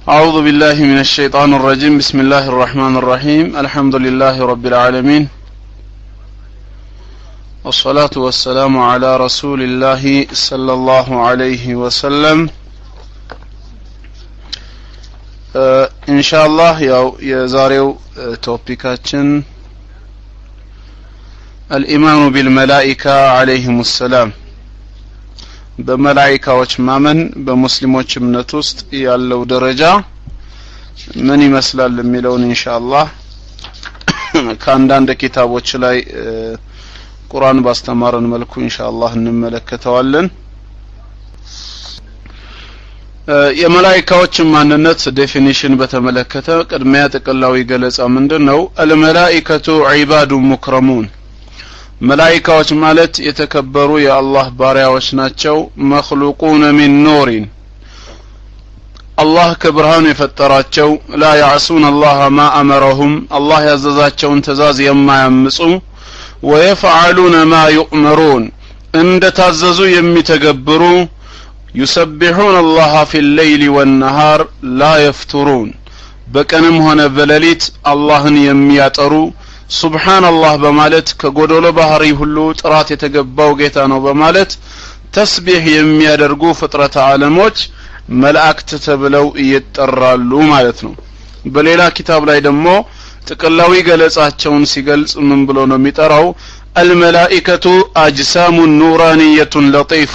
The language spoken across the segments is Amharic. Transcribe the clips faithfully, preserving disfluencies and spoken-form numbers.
أعوذ بالله من الشيطان الرجيم بسم الله الرحمن الرحيم الحمد لله رب العالمين والصلاة والسلام على رسول الله صلى الله عليه وسلم آه إن شاء الله يا زاريو توبيكاتشن الإيمان بالملائكة عليهم السلام በመላእክቶች ማመን በሙስሊሞች እምነት ውስጥ ያለው ደረጃ ምን ይመስላል የሚለውን ኢንሻአላህ ከአንዳንድ ኪታቦች ላይ ቁርአን ባስተማረን መልኩ ኢንሻአላህ እንመለከተዋለን። የመላእክቶች ማንነት ዴፊኒሽን በተመለከተ ቅድሚያ ጥቅላዊ ገለጻ ምንድነው? አልመላእክቱ ዒባዱ ሙክረሙን መላእክቶች ማለት የተከበሩ የአላህ ባሪያዎች ናቸው። መኽሉቁን ሚን ኑሪን አላህ ከብርሃን የፈጠራቸው ላ ያዕሱን አላህ ማ አመረሁም አላህ ያዘዛቸውን ትእዛዝ የማያምፁ ወየፍዓሉነ ማ ዩእመሩን እንደታዘዙ የሚተገብሩ يسبحون الله في الليل والنهار لا يفترون በቀንም ሆነ በሌሊት አላህን የሚያጠሩ ሱብሃንአላህ በማለት ከጎዶሎ ባህሪ ሁሉ ጥራት የተገባው ጌታ ነው በማለት ተስቢህ የሚያደርጉ ፍጥረት ዓለሞች መላእክት ተብለው ይጠራሉ ማለት ነው። በሌላ ኪታብ ላይ ደግሞ ጥቅላዊ ገለጻቸውን ሲገልጽ ምን ብሎ ነው የሚጠራው? አልመላኢከቱ አጅሳሙ ኑራንየቱን ለጢፋ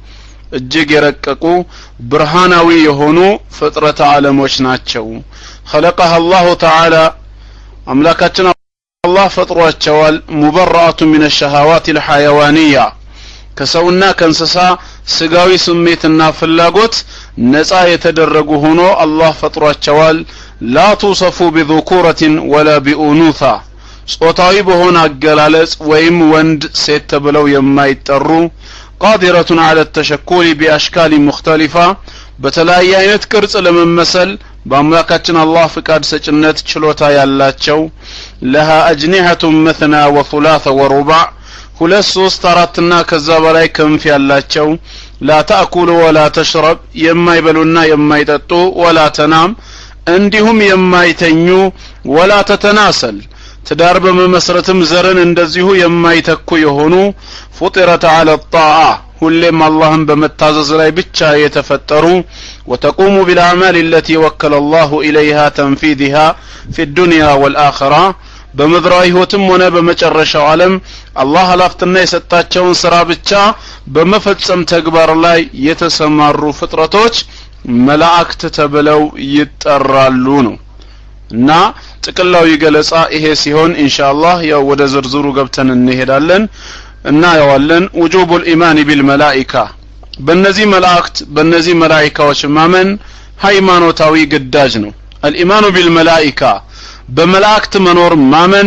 እጅግ የረቀቁ ብርሃናዊ የሆኑ ፍጥረት ዓለሞች ናቸው። خلقها الله تعالى አምላካችን الله ፈጥሯቸዋል። ሙበራአቱ ሚነ ሸሃዋት الحيوانية ከሰውና ከእንስሳ ስጋዊ ስሜትና ፍላጎት ነፃ የተደረጉ ሆኖ አላህ ፈጥሯቸዋል። لا توصفوا بذكورة ولا بأنوثة ጾታዊ በሆነ አገላለጽ ወይም ወንድ ሴት ተብለው የማይጠሩ قادرة على التشكل بأشكال مختلفة በተለያየ አይነት ቅርጽ ለመመሰል በአምላካችን አላህ ፍቃድ ሰጭነት ችሎታ ያላቸው لها أجنحة مثنى وثلاث ورباع ሁለት ሶስት አራትና ከዛ በላይ ክንፍ ያላቸው لا تأكل ولا تشرب የማይበሉና የማይጠጡ ولا تنام እንዲሁም የማይተኙ ولا تتناسل ትዳር በመመስረትም ዘርን እንደዚሁ የማይተኩ የሆኑ فطرت على الطاعة ሁሌም አላህን በመታዘዝ ላይ ብቻ የተፈጠሩ وتقوم بالأعمال التي وكل الله إليها تنفيذها في الدنيا والآخرة በመድራዊ ህይወትም ሆነ በመጨረሻው ዓለም አላህ ኃላፊነት የሰጣቸውን ስራ ብቻ በመፈጸም ተግባር ላይ የተሰማሩ ፍጥረቶች መላእክት ተብለው ይጠራሉ ነው። እና ጥቅላዊ ገለጻ ይሄ ሲሆን ኢንሻአላህ ያው ወደ ዝርዝሩ ገብተን እንሄዳለን እና ያዋለን ውጁቡል ኢማን ቢልመላኢካ በእነዚህ መላእክት በእነዚህ መላእክቶች ማመን ሃይማኖታዊ ግዳጅ ነው። አልኢማኑ ቢልመላኢካ በመላእክት መኖር ማመን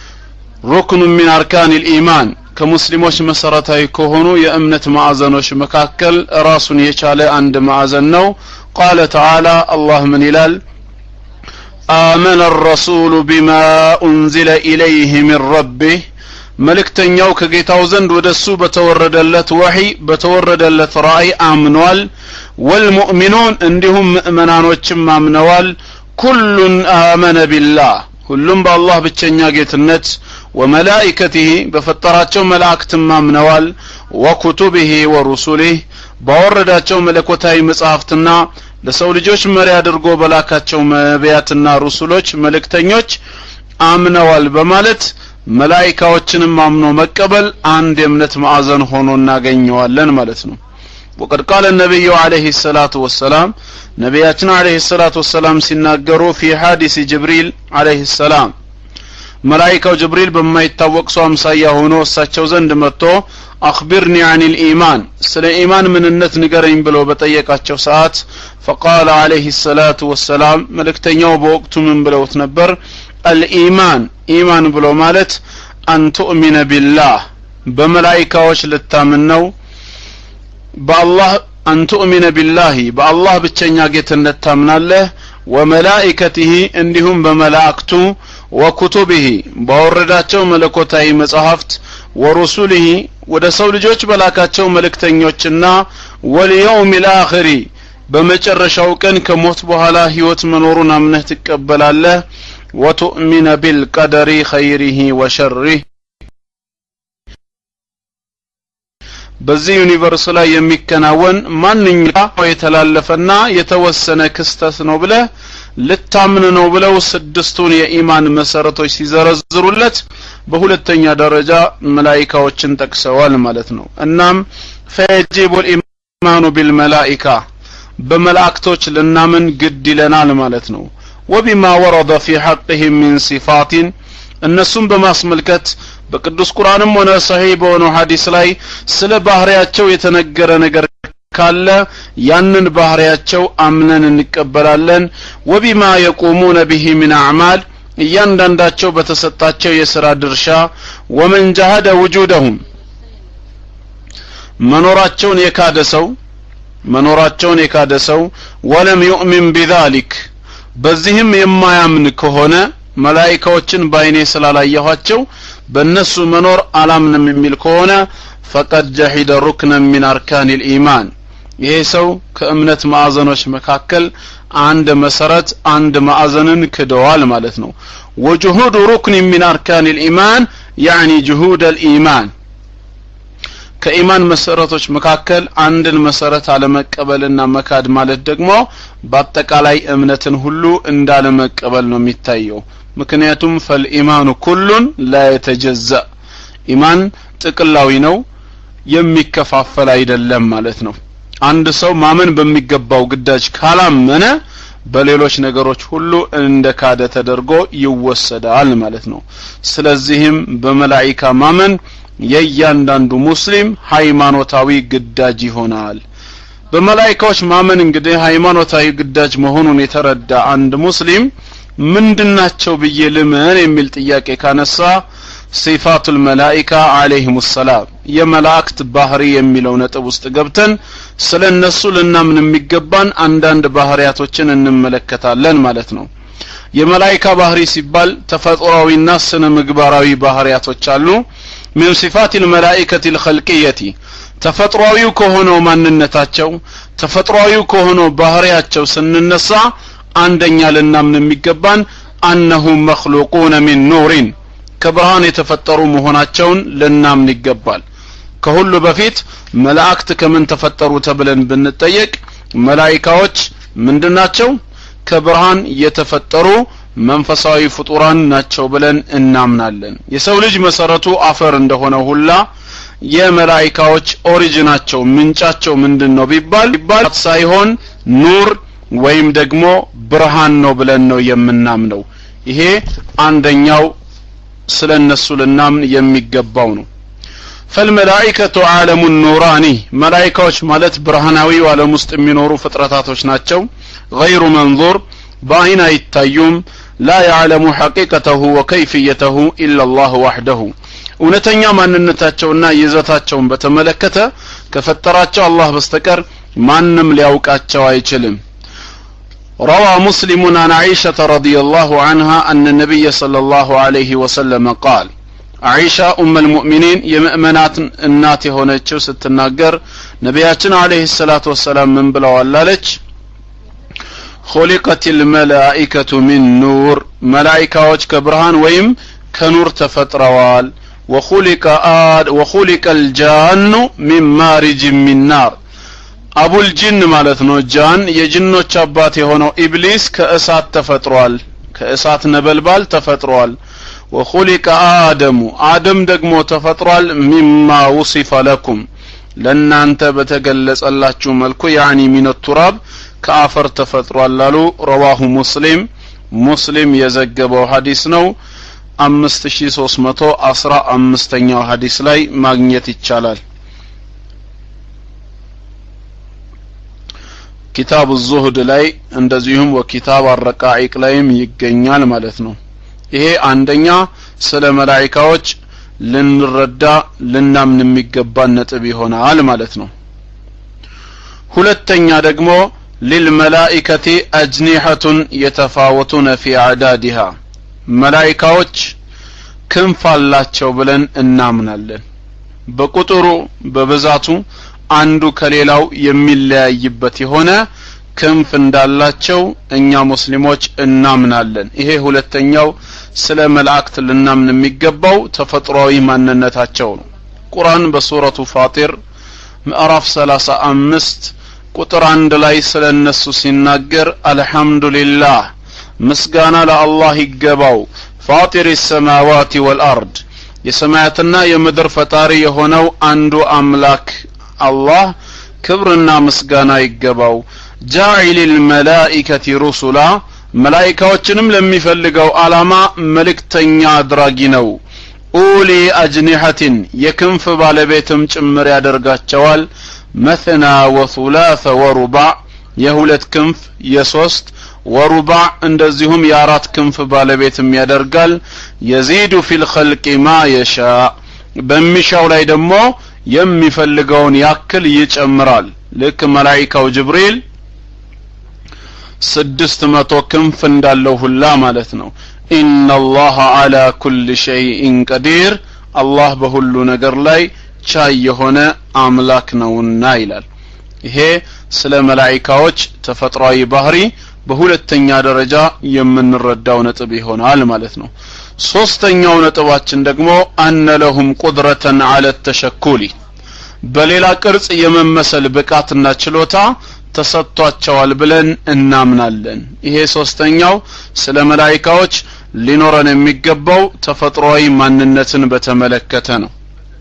ሩክኑ ሚን አርካን الإيمان ከሙስሊሞች መሰረታዊ ከሆኑ የእምነት ማዕዘኖች መካከል ራሱን የቻለ አንድ ማዕዘን ነው። قال تعالى الله من ይላል آمن الرسول بما أنزل إليه من ربه መልእክተኛው ከጌታው ዘንድ ወደሱ በተወረደለት ወህይ በተወረደለት ራእይ አምኗል። والمؤمنون እንዲሁም ሙእሚናኖችም አምነዋል። ኩሉን አመነ ቢላህ ሁሉም በአላህ ብቸኛ ጌትነት ወመላእክቲሂ በፈጠራቸው መላእክትም አምነዋል። ወኩቱቢሂ ወሩሱሊሂ ባወረዳቸው መለኮታዊ መጻሕፍትና ለሰው ልጆች መሪ አድርጎ በላካቸው ነቢያትና ሩሱሎች መልእክተኞች አምነዋል በማለት መላእክቶችንም አምኖ መቀበል አንድ የእምነት ማዕዘን ሆኖ እናገኘዋለን ማለት ነው። وقد قال النبي عليه الصلاة والسلام نبياتنا عليه الصلاة والسلام ሲናገሩ في حادث جبريل عليه السلام ملائكة جبريل بما يتوق سو امسايا ሆኖ እሳቸው ዘንድ መጥቶ اخبرني عن الايمان ስለ ኢማን ምንነት ንገረኝ ብሎ በጠየቃቸው ሰዓት فقال عليه الصلاة والسلام መልእክተኛው በወቅቱ ምን ብለውት ነበር? الإيمان ኢማን ብሎ ማለት أن تؤمن بالله በመላእክቶች ልታምን ነው። بالله أن تؤمن بالله بالله ብቸኛ ጌትነት ታምናለህ። وملائكته እንዲሁም በመላእክቱ وكتبه ባወረዳቸው መለኮታዊ መጻሕፍት ورسله ወደ ሰው ልጆች በላካቸው መልእክተኞችና واليوم الآخر በመጨረሻው ቀን ከሞት በኋላ ህይወት መኖሩን አምነህ ትቀበላለህ وتؤمن بالقدر خيره وشره በዚህ ዩኒቨርስ ላይ የሚከናወን ማንኛውም የተላለፈና የተወሰነ ክስተት ነው ብለ ልታምን ነው ብለው ስድስቱን የኢማን መሰረቶች ሲዘረዝሩለት በሁለተኛ ደረጃ መላእክቶችን ጠቅሰዋል ማለት ነው እናም فيجب الإيمان بالملائكة በመላእክቶች ልናምን ግድ ይለናል ማለት ነው وبما ورد في حقهم من صفات እነሱም በማስመልከት በቅዱስ ቁርአንም ሆነ ሰሂህ በሆነው ሐዲስ ላይ ስለ ባህሪያቸው የተነገረ ነገር ካለ ያንን ባህሪያቸው አምነን እንቀበላለን وبما يقومون به من اعمال እያንዳንዳቸው በተሰጣቸው የሥራ ድርሻ ومن جحد وجودهم መኖራቸውን የካደ ሰው መኖራቸውን የካደ ሰው ولم يؤمن بذلك በዚህም የማያምን ከሆነ መላእክቶችን ባይኔ ስላላየኋቸው በእነሱ መኖር አላምንም የሚል ከሆነ فقد جحد ركنا من اركان الايمان ይሄ ሰው ከእምነት ማዕዘኖች መካከል አንድ መሰረት አንድ ማዕዘንን ክደዋል ማለት ነው وجحود ركن من اركان الايمان يعني جهود الايمان ከኢማን መሰረቶች መካከል አንድን መሰረት አለመቀበልና መካድ ማለት ደግሞ በአጠቃላይ እምነትን ሁሉ እንዳለመቀበል ነው የሚታየው ምክንያቱም فالإيمان كل لا يتجزأ ኢማን ጥቅላዊ ነው የሚከፋፈል አይደለም ማለት ነው አንድ ሰው ማመን በሚገባው ግዳጅ ካላመነ በሌሎች ነገሮች ሁሉ እንደካደ ተደርጎ ይወሰዳል ማለት ነው ስለዚህም በመላእክት ማመን የእያንዳንዱ ሙስሊም ሃይማኖታዊ ግዳጅ ይሆናል በመላእክቶች ማመን እንግዲህ ሃይማኖታዊ ግዳጅ መሆኑን የተረዳ አንድ ሙስሊም ምንድናቸው በየለምን የሚል ጥያቄ ካነሳ ሲፋቱል መላእክት አለይሂሙስ ሰላም የመላእክት ባህሪ የሚለው ነጥብ ውስጥ ገብተን ስለነሱ ልናምን የሚገባን አንዳንድ ባህሪያቶችን እንመለከታለን ማለት ነው የመላእክት ባህሪ ሲባል ተፈጥሯዊና ስነ ምግባራዊ ባህሪያቶች አሉ من صفات الملائكة الخلقية تفطروا كهونو ማንነታቸው ተፈጥሯዊው ከሆነው ባህሪያቸው ስንነሳ አንደኛ ልናምን የሚገባን انهم مخلوقون من نور ከብርሃን የተፈጠሩ መሆናቸውን ልናምን ይገባል ከሁሉ በፊት መላእክት ከምን ተፈጠሩ ተብለን ብንጠየቅ መላእክቶች ምንድናቸው ከብርሃን የተፈጠሩ መንፈሳዊ ፍጡራን ናቸው ብለን እናምናለን የሰው ልጅ መሰረቱ አፈር እንደሆነ ሁላ የመላእክቶች ኦሪጂናቸው ምንጫቸው ምንድነው ቢባል ቢባል ሳይሆን ኑር ወይም ደግሞ ብርሃን ነው ብለን ነው የምናምነው ይሄ አንደኛው ስለነሱ ልናምን የሚገባው ነው فالملائكه عالم النوراني መላእክቶች ማለት ብርሃናዊ ዓለም ውስጥ የሚኖሩ ፍጥረታቶች ናቸው غير منظور بعين አይታዩም لا يعلم حقيقته وكيفيته الا الله وحده እውነተኛ ማንነታቸውና ይዘታቸውን በተመለከተ ከፈጠራቸው አላህ በስተቀር ማንንም ሊያውቃቸው አይችልም روى مسلم عن عائشة رضي الله عنها أن النبي صلى الله عليه وسلم قال عائشة أم المؤمنين يمؤمنات النات هونتشو ستناقر نبياتنا عليه الصلاة والسلام من بلو اللالج خلقت الملائكة من نور ملائكة كبرهان ويم كنور تفتروال وخلق آد وخلق الجان من مارج من نار أبو الجن مالتنو جان يجنو چابات هونو إبليس كأسات تفتروال كأسات نبلبال تفتروال وخلق آدم آدم دقمو تفتروال مما وصف لكم لأن أنت بتقلس الله ملكو يعني من التراب كافر تفتروال لالو رواه مسلم مسلم يزقبو حديث نو أمست شي سوسمتو أسرى أمستنيو حديث لاي ماغنيت الچالال كتاب الزهد لاي እንደዚሁም وكتاب الرقائق ላይም ይገኛል ማለት ነው ይሄ አንደኛ ስለ መላእክቶች ልንረዳ ልናምን የሚገባን ነጥብ ይሆናል ማለት ነው ሁለተኛ ደግሞ للملائكة أجنحة يتفاوتون في أعدادها መላእክቶች ክንፍ አላቸው ብለን እናምናለን በቁጥሩ በብዛቱ አንዱ ከሌላው የሚለያይበት የሆነ ክንፍ እንዳላቸው እኛ ሙስሊሞች እናምናለን ይሄ ሁለተኛው ስለ መላእክት ልናምን የሚገባው ተፈጥሯዊ ማንነታቸው ነው ቁርአን በሱረቱ ፋጢር ምዕራፍ ሰላሳ አምስት ቁጥር አንድ ላይ ስለነሱ ሲናገር አልহামዱሊላህ ምስጋና ለአላህ ይገባው ፋጢር السماوات والارض የሰማያትና የምድር ፈጣሪ የሆነው አንዱ አምላክ አላህ ክብርና ምስጋና ይገባው ጃኢሊል መላኢከቲ ሩሱላ መላእክቶችንም ለሚፈልገው ዓላማ መልእክተኛ አድራጊ ነው ኡሊ አጅኒሐቲን የክንፍ ባለቤትም ጭምር ያደርጋቸዋል መثና ወثلاث ወሩባዕ የሁለት ክንፍ የሶስት ወሩባዕ እንደዚሁም የአራት ክንፍ ባለቤትም ያደርጋል የዚዱ ፊል ኸልቂ ማ የሻ በሚሻው ላይ ደግሞ የሚፈልገውን ያክል ይጨምራል ልክ መላእክው ጅብሪል ስድስት መቶ ክንፍ እንዳለው ሁላ ማለት ነው ኢነላህ ዐላ ኩሊ ሸይኢን ቀዲር አላህ በሁሉ ነገር ላይ ቻይ የሆነ አምላክ ነውና ይላል ይሄ ስለ መላእክቶች ተፈጥሯዊ ባህሪ በሁለተኛ ደረጃ የምንረዳው ነጥብ ይሆናል ማለት ነው ሶስተኛው ነጥባችን ደግሞ አነ ለሁም ቁድረተን ዐለ ተሸኩሊ በሌላ ቅርጽ የመመሰል ብቃትና ችሎታ ተሰጥቷቸዋል ብለን እናምናለን ይሄ ሶስተኛው ስለ መላእክቶች ሊኖረን የሚገባው ተፈጥሯዊ ማንነትን በተመለከተ ነው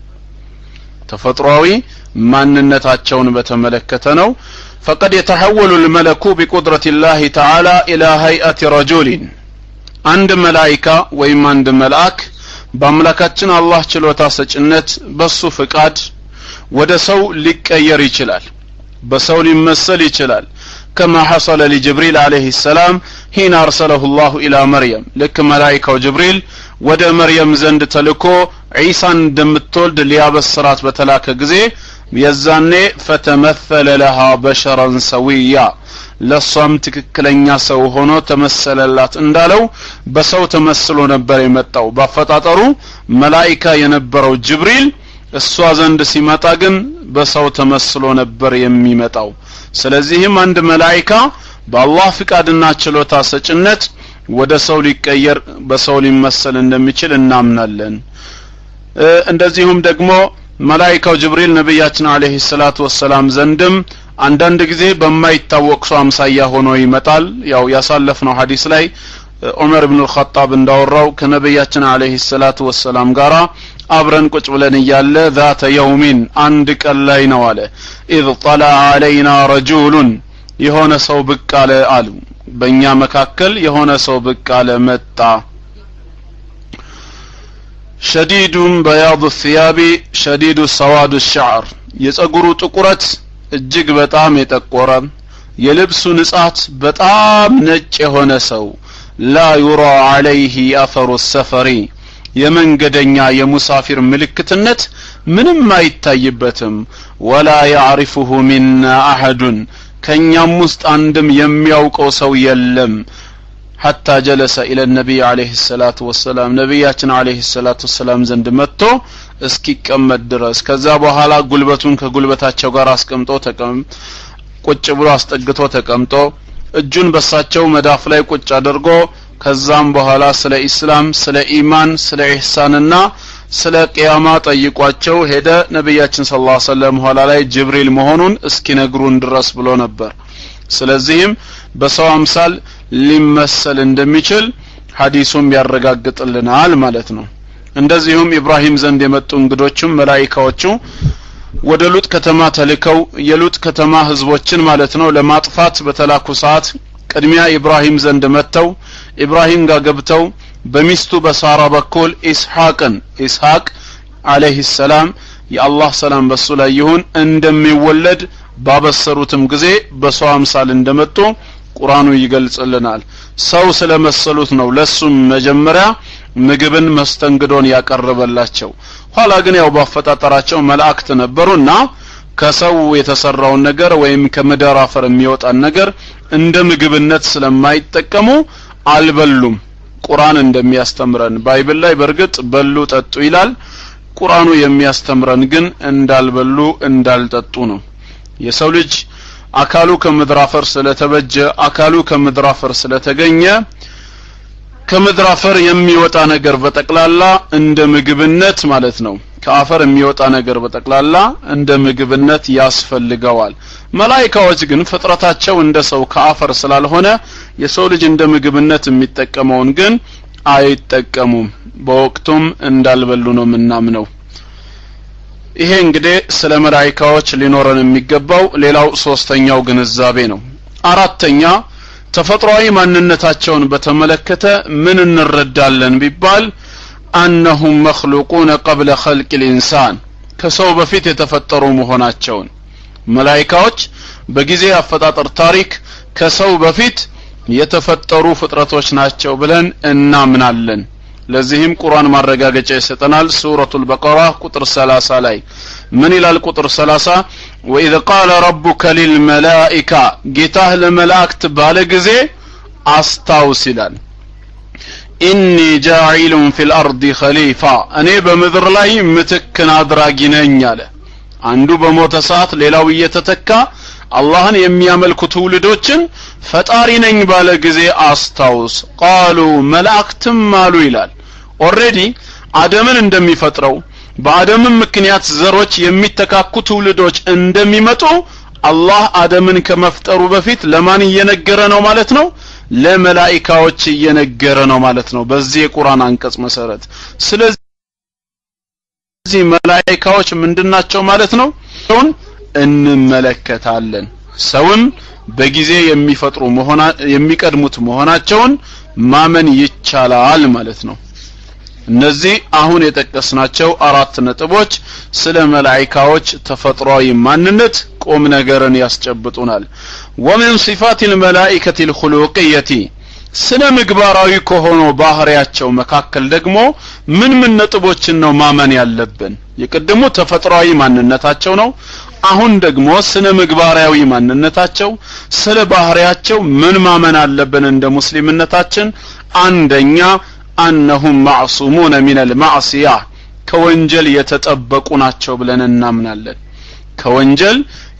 ተፈጥሯዊ ማንነታቸውን በተመለከተ ነው فقد يتحول الملك بقدرة الله تعالى إلى هيئة رجل عند ملائكة ويم عند ملائك بملكاتنا الله ችሎታ ሰጭነት በሱ ፍቃድ ወደ ሰው ሊቀየር ይችላል በሰው ሊመሰል ይችላል كما حصل لجبريل عليه السلام حين أرسله الله إلى مريم لك ملائكة جبريل ወደ መርየም ዘንድ ተልኮ ዒሳን እንደምትወልድ ሊያበስራት በተላከ ጊዜ የዛኔ فتمثل لها بشرا سويا ለሷም ትክክለኛ ሰው ሆኖ ተመሰለላት እንዳለው በሰው ተመስሎ ነበር የመጣው በአፈጣጠሩ መላእክት የነበረው ጅብሪል እሷ ዘንድ ሲመጣ ግን በሰው ተመስሎ ነበር የሚመጣው ስለዚህም አንድ መላእክት በአላህ ፍቃድና ችሎታ ሰጭነት ወደ ሰው ሊቀየር በሰው ሊመሰል እንደሚችል እናምናለን እንደዚሁም ደግሞ መላእክቱ ጅብሪል ነብያችን አለይሂ ሰላቱ ወሰለም ዘንድም አንዳንድ ጊዜ በማይታወቅ ሰው አምሳያ ሆኖ ይመጣል ያው ያሳለፍነው ሐዲስ ላይ ዑመር ኢብኑ አልኸጣብ እንዳወራው ከነብያችን አለይሂ ሰላቱ ወሰለም ጋራ አብረን ቁጭ ብለን ይያለ ذات يوم አንድ ቀን ላይ ነው አለ اذ طلع علينا رجل የሆነ ሰው ብቅ አለ አሉ በእኛ መካከል የሆነ ሰው ብቅ አለ መጣ شديد بياض الثياب شديد سواد الشعر የጸጉሩ ጥቁረት እጅግ በጣም የጠቆረ የልብሱ ንጻት በጣም ነጭ የሆነ ሰው لا يرى عليه اثر السفر የመንገደኛ የሙሳፊር ምልክትነት ምንም አይታይበትም ولا يعرفه منا احد ከኛም ውስጥ አንድም የሚያውቀው ሰው የለም حتى جلس الى النبي عليه الصلاه والسلام ነብያችን عليه الصلاه والسلام ዘንድ መጥቶ እስኪቀመጥ ድረስ ከዛ በኋላ ጉልበቱን ከጉልበታቸው ጋር አስቀምጦ ተቀም ቁጭ ብሎ አስጠግቶ ተቀምጦ እጁን በሳቸው መዳፍ ላይ ቁጭ አድርጎ ከዛም በኋላ ስለ እስላም ስለ ኢማን ስለ ኢህሳንና ስለ ቂያማ ጠይቋቸው ሄደ ነብያችን ሰለላሁ ዐለይሂ ወሰለም ኋላ ላይ ጅብሪል መሆኑን እስኪነግሩን ድረስ ብሎ ነበር ስለዚህም በሰው አምሳል ሊመሰል እንደሚችል ሐዲሱም ያረጋግጥልናል ማለት ነው እንደዚሁም ኢብራሂም ዘንድ የመጡ እንግዶችም መላእክቶቹ ወደ ሉጥ ከተማ ተልከው የሉጥ ከተማ ህዝቦችን ማለት ነው ለማጥፋት በተላኩ ሰዓት ቅድሚያ ኢብራሂም ዘንድ መተው ኢብራሂም ጋር ገብተው በሚስቱ በሳራ በኩል ኢስሐቅን ኢስሐቅ አለይሂ ሰላም የአላህ ሰላም በሱ ላይ ይሁን እንደሚወለድ ባበሰሩትም ጊዜ በሰው አምሳል እንደመጡ ቁርአኑ ይገልጽልናል ሰው ስለመሰሉት ነው ለሱም መጀመሪያ ምግብን መስተንግዶን ያቀርበላቸው ኋላ ግን ያው ባፈጣጠራቸው መላእክት ነበሩና ከሰው የተሰራውን ነገር ወይም ከመዳር አፈር የሚወጣን ነገር እንደ ምግብነት ስለማይጠቀሙ አልበሉም ቁርአን እንደሚያስተምረን ባይብል ላይ በርግጥ በሉ ጠጡ ይላል ቁርአኑ የሚያስተምረን ግን እንዳልበሉ እንዳልጠጡ ነው የሰው ልጅ አካሉ ከምድራፈር ስለተበጀ አካሉ ከምድራፈር ስለተገኘ ከምድራፈር የሚወጣ ነገር በጠቅላላ እንደ ምግብነት ማለት ነው ከአፈር የሚወጣ ነገር በጠቅላላ እንደ ምግብነት ያስፈልገዋል መላእክቶች ግን ፍጥረታቸው እንደ ሰው ከአፈር ስላልሆነ የሰው ልጅ እንደ ምግብነት የሚጠቀመውን ግን አይጠቀሙም በወቅቱም እንዳልበሉ ነው ምናምነው ይሄ እንግዲህ ስለ መላእክቶች ሊኖረን የሚገባው ሌላው ሶስተኛው ግንዛቤ ነው አራተኛ ተፈጥሯዊ ማንነታቸውን በተመለከተ ምን እንረዳለን ቢባል أنهم مخلوقون قبل خلق الإنسان ከሰው በፊት የተፈጠሩ መሆናቸውን መላእክቶች በጊዜ አፈጣጠር ታሪክ ከሰው በፊት የተፈጠሩ ፍጥረቶች ናቸው ብለን እናምናለን ለዚህም ቁርአን ማረጋገጫ ይሰጠናል ሱረቱል በቀራ ቁጥር ሰላሳ ላይ ምን ይላል ቁጥር ሰላሳ وإذ قال ربك للملائكة ጌታህ ለመላእክት ባለ ጊዜ አስታውስ ይላል إني جاعل في الأرض خليفة أنا بمذر لاي متكن أدراجي نياله عنده بموت ساعت ليلاو يتتكى اللهن يميامل كتولدوچن فتاري نين بالغزي أستاوس قالوا ملائكتم مالو ይላል already አደምን እንደሚፈጥረው በአደም ምክንያት ዘሮች የሚተካኩ ትውልዶች እንደሚመጡ አላህ አደምን ከመፍጠሩ በፊት ለማን እየነገረ ነው ማለት ነው ለመላእክቶች እየነገረ ነው ማለት ነው በዚህ የቁርአን አንቀጽ መሰረት ስለዚህ መላእክቶች ምንድናቸው ማለት ነው ሰውን እንመለከታለን ሰውን በጊዜ የሚፈጥሩ መሆና የሚቀድሙት መሆናቸውን ማመን ይቻላል ማለት ነው እነዚህ አሁን የተጠቀስናቸው አራት ነጥቦች ስለ መላእክቶች ተፈጥሯዊ ማንነት ቆም ነገርን ያስጨብጡናል ومن صفات الملائكة الخلقية ስነ ምግባራዊ ከሆኑ ባህሪያቸው መካከል ደግሞ ምን ምን ነጥቦችን ነው ማመን ያለብን የቀደሙ ተፈጥሯዊ ማንነታቸው ነው አሁን ደግሞ ስነ ምግባራዊ ማንነታቸው ስለ ባህሪያቸው ምን ማመን አለብን እንደ ሙስሊምነታችን አንደኛ أنهم معصومون من المعصية كونجل يتطبقوناچو بلن እናምናለን كونجل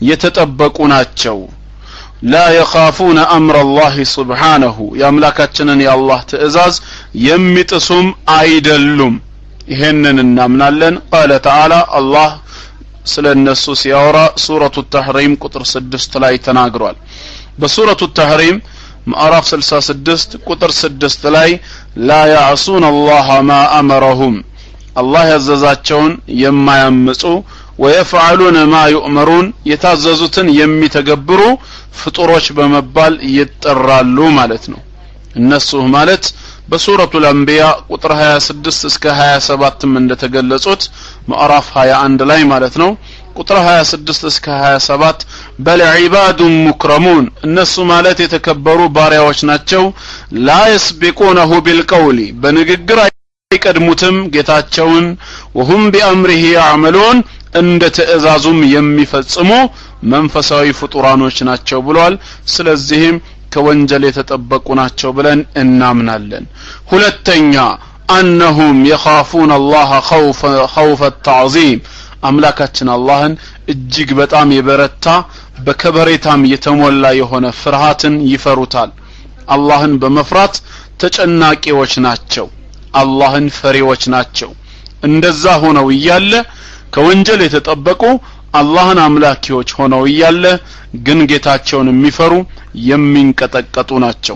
يتطبقوناچو لا يخافون أمر الله سبحانه يملكاتنا يا الله تأزاز يمتسم አይደሉም ይሄንን እናምናለን قال تعالى الله ስለ እነሱ ሲያወራ ሱረቱ ተህሪም ቁጥር ስድስት ላይ ተናግሯል በሱረቱ ተህሪም ምዕራፍ ስልሳ ስድስት ቁጥር ስድስት ላይ لا يعصون الله ما أمرهم الله ያዘዛቸውን የማያምፁ ويفعلون ما يؤمرون የታዘዙትን የሚተገብሩ ፍጡሮች በመባል ይጠራሉ ማለት ነው እነሱ ማለት በሱረቱ الانبياء ቁጥር ሃያ ስድስት እስከ ሃያ ሰባት እንደተገለጹት ምዕራፍ ሃያ አንድ ላይ ማለት ነው ቁጥር ሃያ ስድስት እስከ ሃያ ሰባት በል ዒባዱ ሙክረሙን እነሱ ማለት የተከበሩ ባሪያዎች ናቸው ላ ይስቢቁነሁ ቢልቀውሊ በንግግር አይቀድሙትም ጌታቸውን ወሁም ቢአምሪሂ ያዕመሉን እንደ ተእዛዙም የሚፈጽሙ መንፈሳዊ ፍጡራኖች ናቸው ብሏል ስለዚህም ከወንጀል የተጠበቁ ናቸው ብለን እናምናለን ሁለተኛ أنهم يخافون الله خوف خوف التعظيم አምላካችን አላህን እጅግ በጣም የበረታ በከበሬታም የተሞላ የሆነ ፍርሃትን ይፈሩታል አላህን በመፍራት ተጨናቂዎች ናቸው አላህን ፈሪዎች ናቸው እንደዛ ሆነው ይያለ ከወንጀል የተጠበቁ አላህን አምላኪዎች ሆነው ይያለ ግን ጌታቸውን የሚፈሩ የሚንቀጠቀጡ ናቸው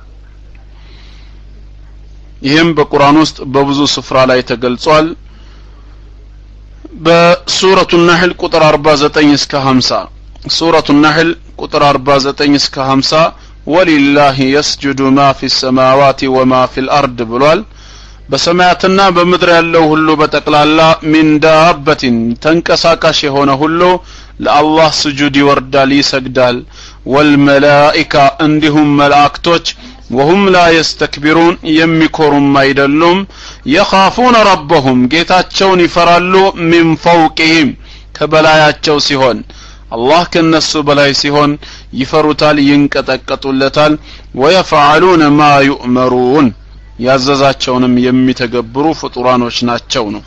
ይሄም በቁርአን ውስጥ በብዙ ስፍራ ላይ ተገልጿል በሱረቱ النحل ቁጥር አርባ ዘጠኝ እስከ ሃምሳ ሱረቱ النحل ቁጥር አርባ ዘጠኝ እስከ ሃምሳ ወሊላሂ يسجد ما في السماوات وما في الارض ብሏል በሰማያትና በምድር ያለው ሁሉ በተቀላላ من دابة ተንቀሳቃሽ የሆነ ሁሉ ለአላህ ስጁድ ይወርዳል ይሰግዳል والملائكة እንዲሁም መላእክቶች وهم لا يستكبرون يمكرون ما يدلهم يخافون ربهم ጌታቸውን ይፈራሉ من فوقهم ከበላያቸው ሲሆን አላህ ከነሱ በላይ ሲሆን ይፈሩታል ይንቀጠቀጡለታል ويفعلون ما يؤمرون ያዘዛቸውንም የሚተገብሩ ፍጡራኖች ናቸው ነው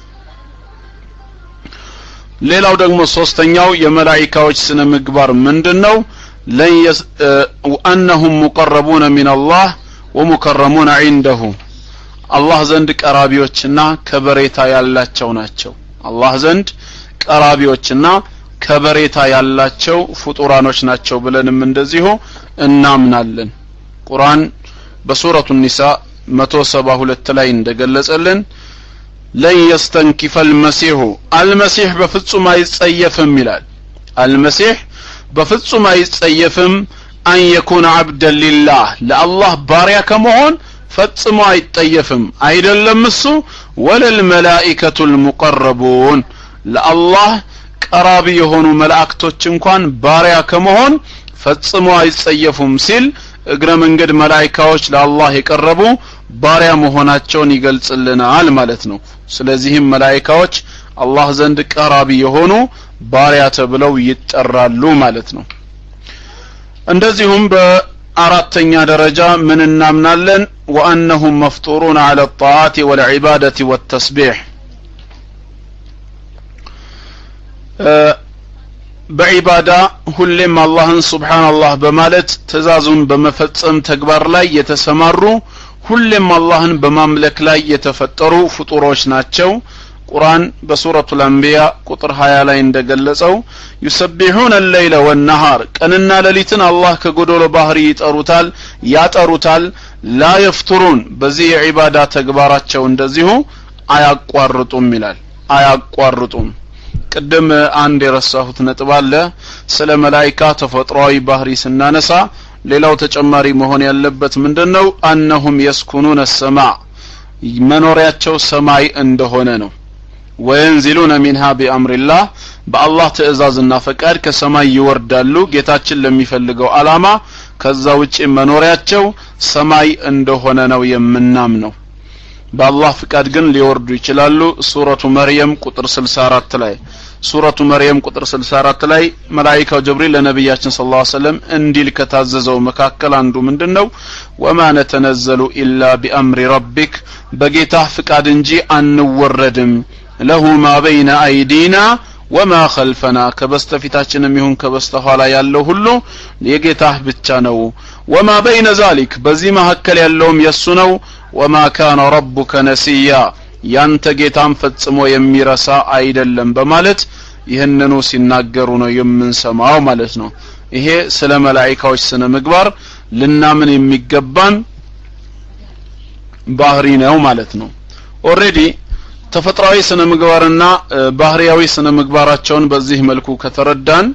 ሌላው ደግሞ ሶስተኛው የመላእክቶች ስነ ምግባር ምንድነው لن يس... وأنهم مقربون من الله ومكرمون عنده الله زند قرابيዎችና ከበሬታ ያላቸው ናቸው الله ዘንድ ቀራቢዎችና ከበሬታ ያላቸው ፍጡራኖች ናቸው ብለንም እንደዚሁ እናምናለን ቁርአን በሱረቱ ኒሳ መቶ ሰባ ሁለት ላይ እንደገለጸልን ለን يستنكف المسيح المسيح በፍጹም አይጸየፍም ይላል المسيح በፍጹም አይጸየፍም أن يكون عبدا لله لله ባሪያ ከመሆን ፈጽሞ አይጠየፍም አይደለም እሱ ወለል መላእክቱል ሙቀረቡን ለአላህ ቀራቢ የሆኑ መላእክቶች እንኳን ባሪያ ከመሆን ፈጽሞ አይጸየፉም ሲል እግረ መንገድ መላእክቶች ለአላህ የቀረቡ ባሪያ መሆናቸውን ይገልጽልናል ማለት ነው ስለዚህም መላእክቶች አላህ ዘንድ ቀራቢ የሆኑ ባሪያ ተብለው ይጠራሉ ማለት ነው እንደዚሁም በአራተኛ ደረጃ ምን እናምናለን وأنهم مفطورون على الطاعات والعبادة والتسبيح بعبادة ሁሌም አላህን ሱብሃንአላህ በማለት ትእዛዙን በመፈጸም ተግባር ላይ የተሰማሩ ሁሌም አላህን በማምለክ ላይ የተፈጠሩ ፍጡሮች ናቸው ቁርአን በሱረቱል አንቢያ ቁጥር ሃያ ላይ እንደገለጸው يسبحون الليل والنهار ቀንና ሌሊትን አላህ ከጎዶሎ ባህሪ ይጠሩታል ያጠሩታል لا يفطرون በዚህ የዒባዳ ተግባራቸው እንደዚሁ አያቋርጡም ይላል አያቋርጡም ቅድም አንድ የረሳሁት ነጥብ አለ ስለ መላእክታ ተፈጥሯዊ ባህሪ ስናነሳ ሌላው ተጨማሪ መሆን ያለበት ምንድነው أنهم يسكنون السماء መኖሪያቸው ሰማይ እንደሆነ ነው وينزلون منها بأمر الله بالله ትእዛዝና ፈቃድ ከሰማይ ይወርዳሉ ጌታችን ለሚፈልገው አላማ ከዛ ውጪ መኖሪያቸው ሰማይ እንደሆነ ነው የምናምነው بالله ፍቃድ ግን ሊወርዱ ይችላሉ ሱረቱ መርየም ቁጥር ስልሳ አራት ላይ ሱረቱ መርየም ቁጥር ስልሳ አራት ላይ መላእክታው ጅብሪል ለነብያችን ሰለላሁ ዐለይሂ ወሰለም እንዲል ከታዘዘው መካከል አንዱ ምንድነው وما نتنزل الا بأمر ربك በጌታህ ፍቃድ እንጂ አንወረድም له ما بين ايدينا وما خلفنا ከበስተፊታችንም ይሁን ከበስተኋላ ያለው ሁሉ የጌታህ ብቻ ነው وما بين ذلك በዚህ መካከል ያለውም የሱ ነው وما كان ربك نسيا ያንተ ጌታም ፈጽሞ የሚረሳ አይደለም በማለት ይህንኑ ሲናገሩ ነው የምንሰማው ማለት ነው ይሄ ስለ መላእክቶች ስነ ምግባር ልናምን የሚገባን ባህሪ ነው ማለት ነው ኦሬዲ ተፈጥሯዊ ስነ ምግባርና ባህሪያዊ ስነ ምግባራቸውን በዚህ መልኩ ከተረዳን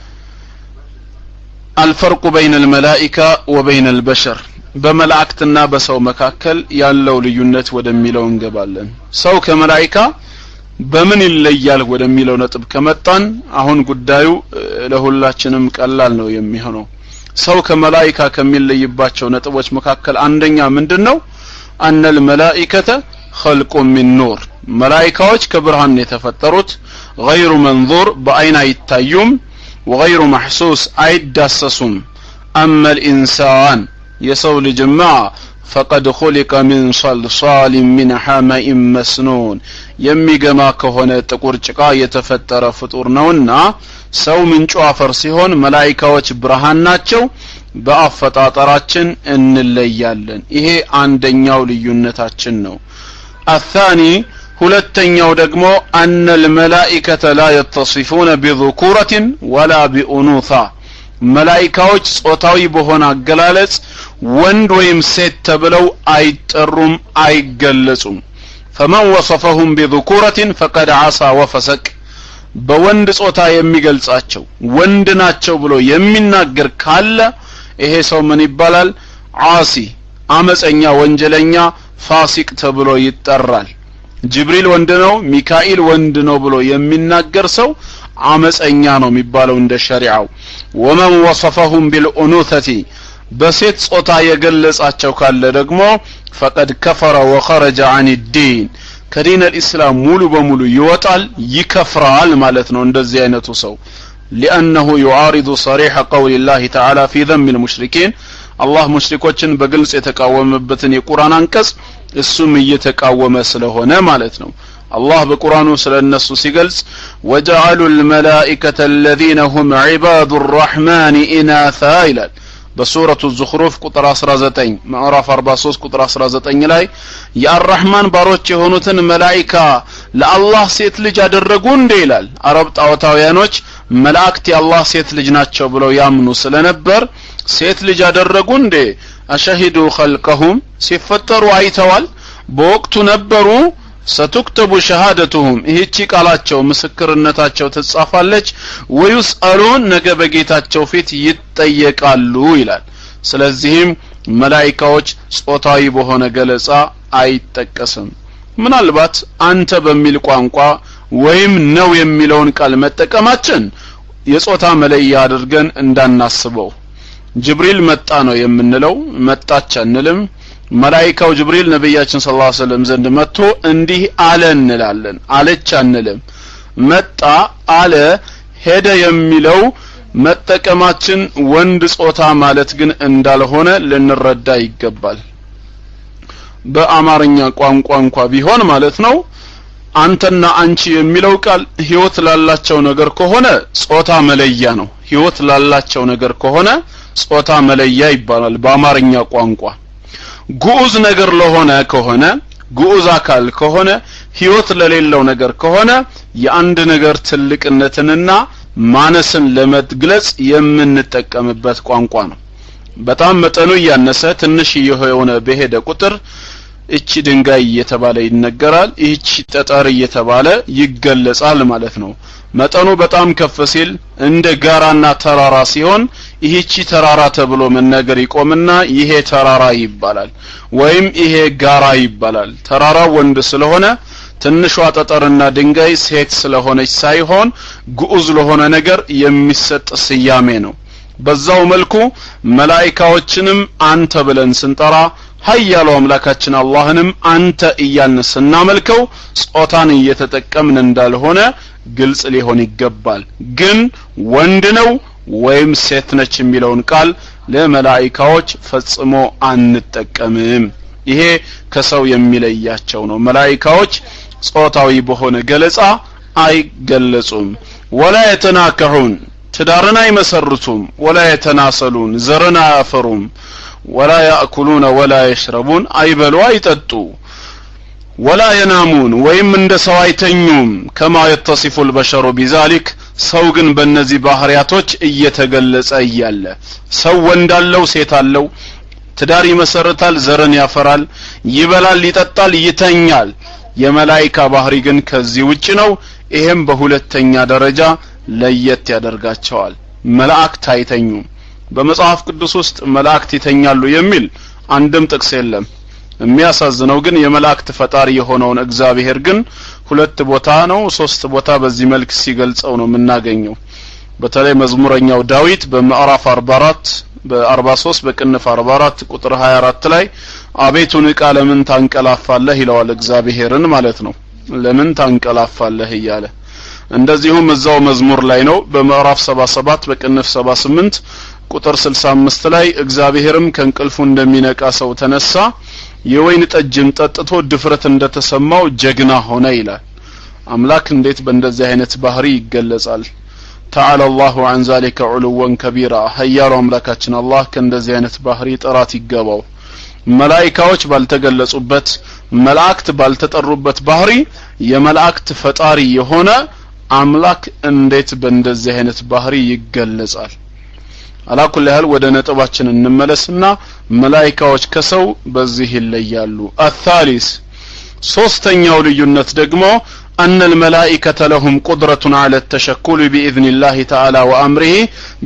الفرق بين الملائكة وبين البشر በመላእክትና በሰው መካከል ያለው ልዩነት ወደሚለው እንገባለን ሰው ከመላእክታ በምን ይለያል ወደሚለው ነጥብ ከመጣን አሁን ጉዳዩ ለሁላችንም ቀላል ነው የሚሆነው ሰው ከመላእክታ ከሚለይባቸው ነጥቦች መካከል አንደኛ ምንድነው أن الملائكة خلق من نور ملائكة كبرهن የተፈጠሩት غير منظور بعين አይታዩም وغير محسوس አይዳሰሱም أما الإنسان يسو لجماعة فقد خلق من صلصال من حماء مسنون يمي جما كهونه ጥቁር ጭቃ የተፈጠረ ፍጡር ነውና ሰው ምንጩ አፈር ሲሆን መላእክቶች ብርሃን ናቸው በአፈጣጠራችን እንለያለን ይሄ አንደኛው ልዩነታችን ነው الثاني ሁለተኛው ደግሞ أن الملائكة لا يتصفون بذكورة ولا بأنوثة መላእክቶች ጾታዊ በሆነ አገላለጽ ወንድ ወይም ሴት ተብለው አይጠሩም አይገለጹም فمن وصفهم بذكورة فقد عصى وفسق በወንድ ጾታ የሚገልጻቸው ወንድ ናቸው ብሎ የሚናገር ካለ ይሄ ሰው ምን ይባላል ዓሲ አመፀኛ ወንጀለኛ ፋሲቅ ተብሎ ይጠራል ጅብሪል ወንድ ነው ሚካኤል ወንድ ነው ብሎ የሚናገር ሰው አመፀኛ ነው የሚባለው እንደ ሸሪዓው ومن وصفهم بالأنوثة በሴት ጾታ የገለጻቸው ካለ ደግሞ فقد كفر وخرج عن الدين ከዲን الاسلام ሙሉ በሙሉ ይወጣል ይከፍራል ማለት ነው እንደዚህ አይነቱ ሰው لانه يعارض صريح قول الله تعالى في ذم المشركين الله ሙሽሪኮችን በግልጽ የተቃወመበትን የቁርአን አንቀጽ እሱም እየተቃወመ ስለሆነ ማለት ነው الله በቁርአኑ ስለነሱ ሲገልጽ وجعلوا الملائكة الذين هم عباد الرحمن إناثا ይላል በሱረቱ الزخرف ቁጥር አስራ ዘጠኝ ምዕራፍ አርባ ሶስት ቁጥር አስራ ዘጠኝ ላይ የአርህማን ባሮች የሆኑትን መላእክት ለአላህ ሴት ልጅ አደረጉ እንደ ይላል አረብ ጣዖታውያኖች መላእክት የአላህ ሴት ልጅ ናቸው ብለው ያምኑ ስለነበር ሴት ልጅ አደረጉ እንደ አሸሂዱ خلقهم ሲፈጠሩ አይተዋል በወቅቱ ነበሩ ستكتب شهادتهم ይህቺ ቃላቸው ምስክርነታቸው ተጻፋለች ወይስአሉን ነገ በጌታቸው ፊት ይጠየቃሉ ይላል ስለዚህም መላእክቶች ጾታዊ በሆነ ገለጻ አይጠቀስም ምናልባት አንተ በሚል ቋንቋ ወይም ነው የሚለውን ቃል መጠቀማችን የጾታ መለያ አድርገን እንዳናስበው ጅብሪል መጣ ነው የምንለው መጣች አንልም መላእክው ጅብሪል ነብያችን ሰለላሁ ዐለይሂ ወሰለም ዘንድ መጥቶ እንዲህ አለ እንላለን አለች አንልም መጣ አለ ሄደ የሚለው መጠቀማችን ወንድ ጾታ ማለት ግን እንዳልሆነ ልንረዳ ይገባል በአማርኛ ቋንቋ እንኳን ቢሆን ማለት ነው አንተና አንቺ የሚለው ቃል ህይወት ላላቸው ነገር ከሆነ ጾታ መለያ ነው ህይወት ላላቸው ነገር ከሆነ ጾታ መለያ ይባላል በአማርኛ ቋንቋ ጉዑዝ ነገር ለሆነ ከሆነ ጉዑዝ አካል ከሆነ ህይወት ለሌለው ነገር ከሆነ የአንድ ነገር ትልቅነትንና ማነስን ለመግለጽ የምንጠቀምበት ቋንቋ ነው በጣም መጠኑ ያነሰ ትንሽ የሆነ በሄደ ቁጥር እቺ ድንጋይ እየተባለ ይነገራል እቺ ጠጠር እየተባለ ይገለጻል ማለት ነው መጠኑ በጣም ከፍ ሲል እንደ ጋራና ተራራ ሲሆን ይህቺ ተራራ ተብሎ መነገር ይቆምና ይሄ ተራራ ይባላል ወይም ይሄ ጋራ ይባላል ተራራ ወንድ ስለሆነ ትንሿ ጠጠርና ድንጋይ ሴት ስለሆነች ሳይሆን ጉዑዝ ለሆነ ነገር የሚሰጥ ስያሜ ነው በዛው መልኩ መላእክቶችንም አንተ ብለን ስንጠራ ኃያሉ አምላካችን አላህንም አንተ እያልን ስናመልከው ጾታን እየተጠቀምን እንዳልሆነ ግልጽ ሊሆን ይገባል ግን ወንድ ነው ወይም ሴት ነች የሚለውን ቃል ለመላእክቶች ፈጽሞ አንጠቀምም ይሄ ከሰው የሚለያቸው ነው መላእክቶች ጾታዊ በሆነ ገለጻ አይገለጹም ወላ የተናከሁን ትዳርን አይመሰርቱም ወላ የተናሰሉን ዘርን አያፈሩም ولا يأكلون ولا يشربون አይበሉ አይጠጡ ولا ينامون ወይም እንደ ሰው አይተኙም كما يتصف البشر بذلك ሰው ግን በእነዚህ ባህሪያቶች እየተገለጸ ይያለ ሰው ወንዳለው ሴት አለው ትዳር ይመሰርታል ዘርን ያፈራል ይበላል ይጠጣል ይተኛል የመላእክት ባህሪ ግን ከዚህ ውጪ ነው ይሄም በሁለተኛ ደረጃ ለየት ያደርጋቸዋል መላእክት አይተኙም በመጽሐፍ ቅዱስ ውስጥ መላእክት ይተኛሉ የሚል አንድም ጥቅስ የለም የሚያሳዝነው ግን የመላእክት ፈጣሪ የሆነውን እግዚአብሔር ግን ሁለት ቦታ ነው ሶስት ቦታ በዚህ መልክ ሲገልጸው ነው የምናገኘው በተለይ መዝሙረኛው ዳዊት በምዕራፍ አርባ አራት በአርባ ሶስት በቅንፍ አርባ አራት ቁጥር ሃያ አራት ላይ አቤቱ ንቃ ለምን ታንቀላፋለህ ይለዋል እግዚአብሔርን ማለት ነው ለምን ታንቀላፋለህ እያለ እንደዚሁም እዛው መዝሙር ላይ ነው በምዕራፍ ሰባ ሰባት በቅንፍ ሰባ ስምንት ቁጥር ስልሳ አምስት ላይ እግዚአብሔርም ከእንቅልፉ እንደሚነቃ ሰው ተነሳ የወይን ጠጅም ጠጥቶ ድፍረት እንደተሰማው ጀግና ሆነ ይላል አምላክ እንዴት በእንደዚህ አይነት ባህሪ ይገለጻል تعالى الله عن ذلك علوا كبيرا هيار አምላካችን አላህ ከእንደዚህ አይነት ባህሪ ጥራት ይገባው መላእክቶች ባልተገለጹበት መላእክት ባልተጠሩበት ባህሪ የመላእክት ፈጣሪ የሆነ አምላክ እንዴት በእንደዚህ አይነት ባህሪ ይገለጻል አላኩል ያህል ወደ ነጥባችን እንመለስና መላእክቶች ከሰው በዚህ ይለያሉ الثالث ሶስተኛው ልዩነት ደግሞ أن الملائكة لهم قدرة على التشكل بإذن الله تعالى وأمره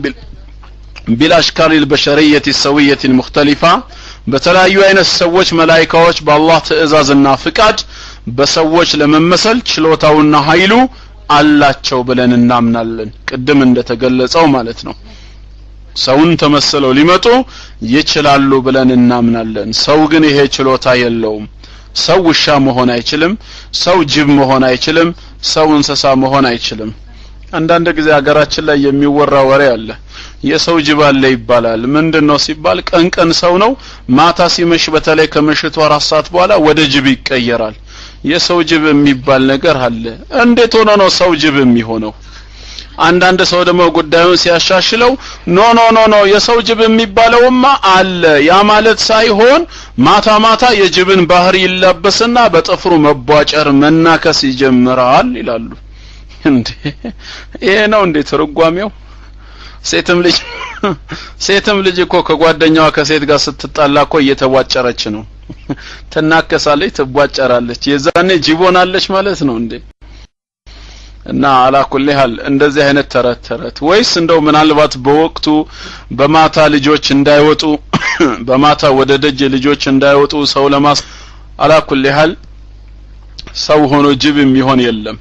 بالأشكال البشرية السوية المختلفة በተለያዩ አይነት ሰዎች መላእክቶች በአላህ ትእዛዝና ፍቃድ በሰዎች ለመመሰል ችሎታውና ኃይሉ አላቸው ብለን እናምናለን ቅድም እንደተገለጸው ማለት ነው ሰውን ተመሰለው ሊመጡ ይችላሉ ብለን እናምናለን ሰው ግን ይሄ ችሎታ የለውም ሰው ውሻ መሆን አይችልም ሰው ጅብ መሆን አይችልም ሰው እንስሳ መሆን አይችልም አንዳንድ ጊዜ አገራችን ላይ የሚወራ ወሬ አለ የሰው ጅብ አለ ይባላል ምንድነው ሲባል ቀን ቀን ሰው ነው ማታ ሲመሽ በተለይ ከምሽቱ አራት ሰዓት በኋላ ወደ ጅብ ይቀየራል የሰው ጅብ የሚባል ነገር አለ እንዴት ሆኖ ነው ሰው ጅብ የሚሆነው አንዳንድ ሰው ደግሞ ጉዳዩን ሲያሻሽለው ኖ ኖ ኖ ኖ የሰው ጅብ የሚባለውማ አለ ያ ማለት ሳይሆን ማታ ማታ የጅብን ባህሪ ይላበስና በጥፍሩ መቧጨር መናከስ ይጀምራል ይላሉ እንዴ ይሄ ነው እንዴ ተርጓሚው ሴትም ልጅ ሴትም ልጅ እኮ ከጓደኛዋ ከሴት ጋር ስትጣላ እኮ እየተቧጨረች ነው ተናከሳለች ትቧጨራለች የዛኔ ጅቦናለች ማለት ነው እንዴ እና አላኩልሃል እንደዚህ አይነት ተረት ተረት ወይስ እንደው ምናልባት በወቅቱ በማታ ልጆች እንዳይወጡ በማታ ወደ ደጅ ልጆች እንዳይወጡ ሰው ለማስ አላኩልሃል ሰው ሆኖ ጅብ የሚሆን የለም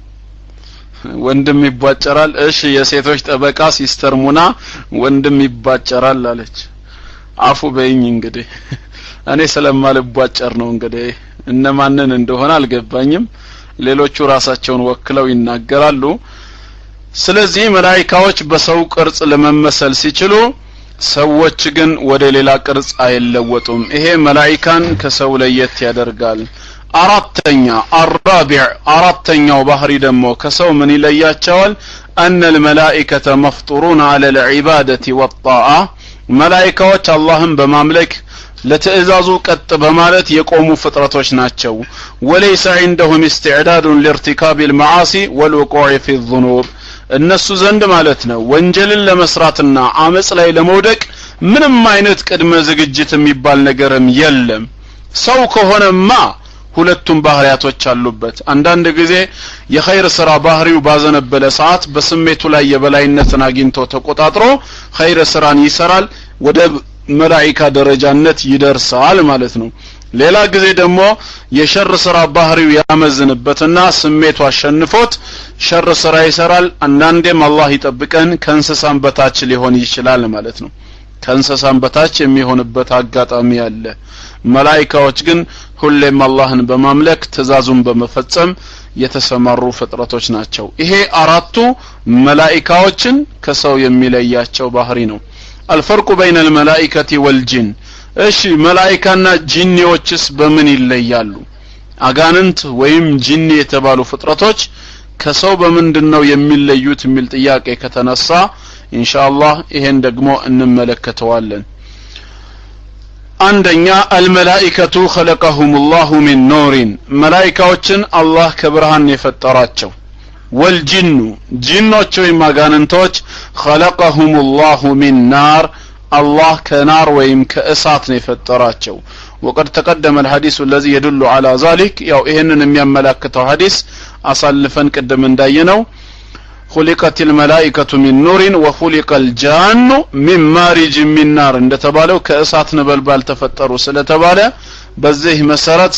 ወንድም ይቧጨራል እሺ የሴቶች ጠበቃ ሲስተር ሙና ወንድም ይቧጨራል አለች አፉ በይኝ እንግዲህ እኔ ስለማልቧጨር ነው እንግዲህ እነማንን እንደሆነ አልገባኝም ሌሎቹ ራሳቸውን ወክለው ይናገራሉ ስለዚህ መላእክቶች በሰው ቅርጽ ለመመሰል ሲችሉ ሰዎች ግን ወደ ሌላ ቅርጽ አይለወጡም ይሄ መላእክታን ከሰው ለየት ያደርጋል አራተኛ አራቢዕ አራተኛው ባህሪ ደግሞ ከሰው ምን ይለያቸዋል ان الملائكه مفطورون على العباده والطاعه መላእክቶች አላህን በማምለክ ለተእዛዙ ቀጥ በማለት የቆሙ ፍጥረቶች ናቸው وليس عندهم استعداد لارتكاب المعاصي والوقوع في الذنوب እነሱ ዘንድ ማለት ነው ወንጀልን ለመስራትና አመጽ ላይ ለመውደቅ ምንም አይነት ቅድመ ዝግጅት የሚባል ነገርም የለም ሰው ከሆነማ ሁለቱም ባህሪያቶች አሉበት አንዳንድ ጊዜ የኸይር ስራ ባህሪው ባዘነበለ ሰዓት በስሜቱ ላይ የበላይነትን አግኝቶ ተቆጣጥሮ ኸይር ስራን ይሰራል ወደ መላእክታ ደረጃነት ይደርሳል ማለት ነው ሌላ ጊዜ ደግሞ የሸር ስራ ባህሪው ያመዝንበትና ስሜቱ አሸንፎት ሸር ስራ ይሰራል አንዳንዴም አላህ ይጠብቀን ከእንስሳም በታች ሊሆን ይችላል ማለት ነው ከእንስሳም በታች የሚሆንበት አጋጣሚ አለ መላእክቶች ግን ሁሌም አላህን በማምለክ ትእዛዙን በመፈጸም የተሰማሩ ፍጥረቶች ናቸው ይሄ አራቱ መላእክቶችን ከሰው የሚለያቸው ባህሪ ነው الفرق بين الملائكة والجن እሺ መላእክታና ጂኒዎችስ በምን ይለያሉ አጋንንት ወይም ጂኒ የተባሉ ፍጥረቶች ከሰው በምንድነው የሚለዩት የሚል ጥያቄ ከተነሳ ኢንሻአላህ ይሄን ደግሞ እንመለከተዋለን አንደኛ الملائكة خلقهم الله من نور መላእክቶችን አላህ ከብርሃን የፈጠራቸው والجن جنوች ወይም አጋንንቶች خلقهم الله من نار الله كنار ወይም ከእሳት ነው የፈጠራቸው وقد تقدم الحديث الذي يدل على ذلك ያው ይሄንን የሚያመለክተው ሐዲስ አሳልፈን ቀደም እንዳየነው خلقت الملائكة من نور وخلق الجان من مارج من نار እንደተባለው ከእሳት ነበልባል ተፈጠሩ ስለተባለ በዚህ መሰረት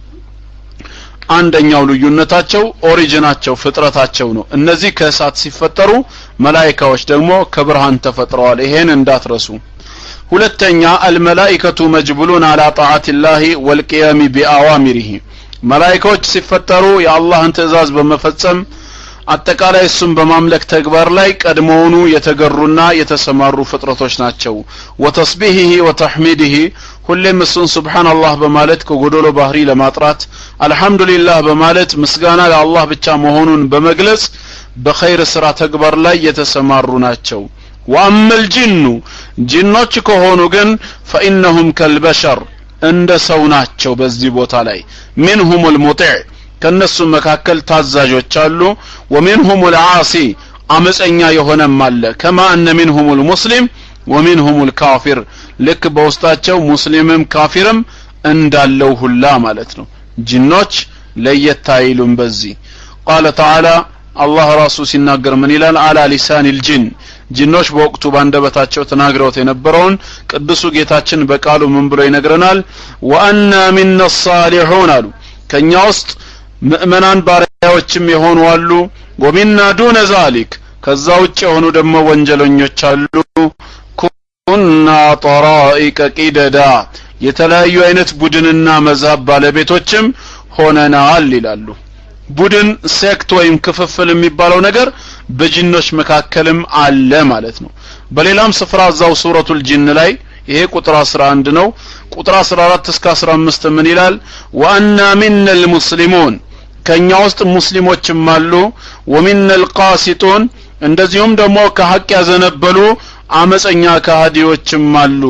አንደኛው ልዩነታቸው ኦሪጂናቸው ፍጥረታቸው ነው እነዚህ ከእሳት ሲፈጠሩ መላእክቶች ደግሞ ከብርሃን ተፈጥረዋል ይሄን እንዳትረሱ ሁለተኛ الملائكة مجبولون على طاعة الله والقيام بأوامره መላእክቶች ሲፈጠሩ የአላህን ትእዛዝ በመፈጸም አጠቃላይ እሱን በማምለክ ተግባር ላይ ቀድሞውኑ የተገሩና የተሰማሩ ፍጥረቶች ናቸው ወተስቢሂሂ ወተህሚዲሂ ሁሌም እሱን ሱብሃንአላህ በማለት ከጎዶሎ ባህሪ ለማጥራት አልহামዱሊላህ በማለት ምስጋና ለአላህ ብቻ መሆኑን በመግለጽ በኸይር ስራ ተግባር ላይ የተሰማሩ ናቸው ወአመል ጂኑ ጂኖች ከሆኑ ግን فإنهم كالبشر እንደ ሰው ናቸው በዚህ ቦታ ላይ منهم المطيع ከነሱ መካከል ታዛዦች አሉ ومنهم العاصي አመፀኛ የሆነም አለ كما ان منهم المسلم ومنهم الكافر ልክ በውስጣቸው ሙስሊምም ካፊርም እንዳለው ሁላ ማለት ነው ጂኖች ለየታይሉም በዚህ قال تعالى الله رسول ሲናገር ምን ይላል على لسان الجن ጂኖች በወቅቱ ባንደበታቸው ተናግረውት የነበረውን ቅዱሱ ጌታችን በቃሉ ምን ብሎ ይነግረናል وأنا منا الصالحون አሉ ከኛ ውስጥ ምእመናን ባሪያዎችም የሆኑ አሉ ወሚና ዱነ ዛሊክ ከዛ ውጭ የሆኑ ደግሞ ወንጀለኞች አሉ ኩና ጠራኢቀ ቂደዳ የተለያዩ አይነት ቡድንና መዛብ ባለቤቶችም ሆነናል ይላሉ ቡድን ሴክት ወይም ክፍፍል የሚባለው ነገር በጂኖች መካከልም አለ ማለት ነው በሌላም ስፍራ እዛው ሱረቱል ጂን ላይ ይሄ ቁጥር አስራ አንድ ነው ቁጥር አስራ አራት እስከ አስራ አምስት ምን ይላል ወአና ሚነል ሙስሊሙን ከኛ ውስጥ ሙስሊሞችም አሉ ወሚነል ቃሲጡን እንደዚሁም ደግሞ ከሐቅ ያዘነበሉ አመፀኛ ከሃዲዎችም አሉ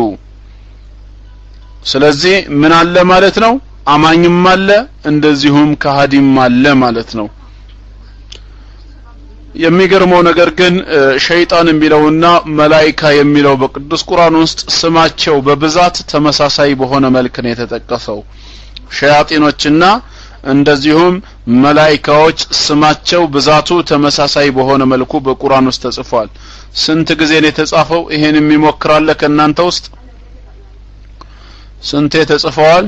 ስለዚህ ምን አለ ማለት ነው አማኝም አለ እንደዚሁም ከሃዲም አለ ማለት ነው የሚገርመው ነገር ግን ሸይጣን የሚለውና መላእክት የሚለው በቅዱስ ቁርአን ውስጥ ስማቸው በብዛት ተመሳሳይ በሆነ መልኩ ነው የተጠቀሰው ሸያጢኖችና እንደዚሁም መላእክቶች ስማቸው ብዛቱ ተመሳሳይ በሆነ መልኩ በቁርአን ውስጥ ተጽፏል ስንት ጊዜ ነው የተጻፈው ይሄን የሚሞክራለ ከናንተ ውስጥ ስንት ተጽፈዋል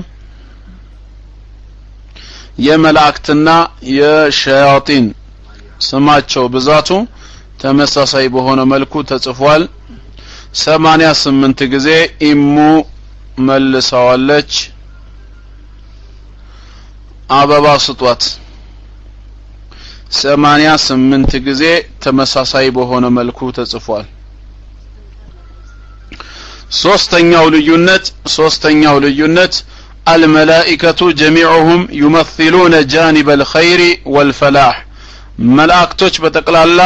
የመላእክትና የሸያጢን ስማቸው ብዛቱ ተመሳሳይ በሆነ መልኩ ተጽፏል ሰማንያ ስምንት ጊዜ ኢሙ መልሰዋለች አበባ ስጧት ሰማንያ ስምንት ጊዜ ተመሳሳይ በሆነ መልኩ ተጽፏል ሶስተኛው ልዩነት ሶስተኛው ልዩነት الملائكة جميعهم يمثلون جانب الخير والفلاح መላእክቶች በተቀላላ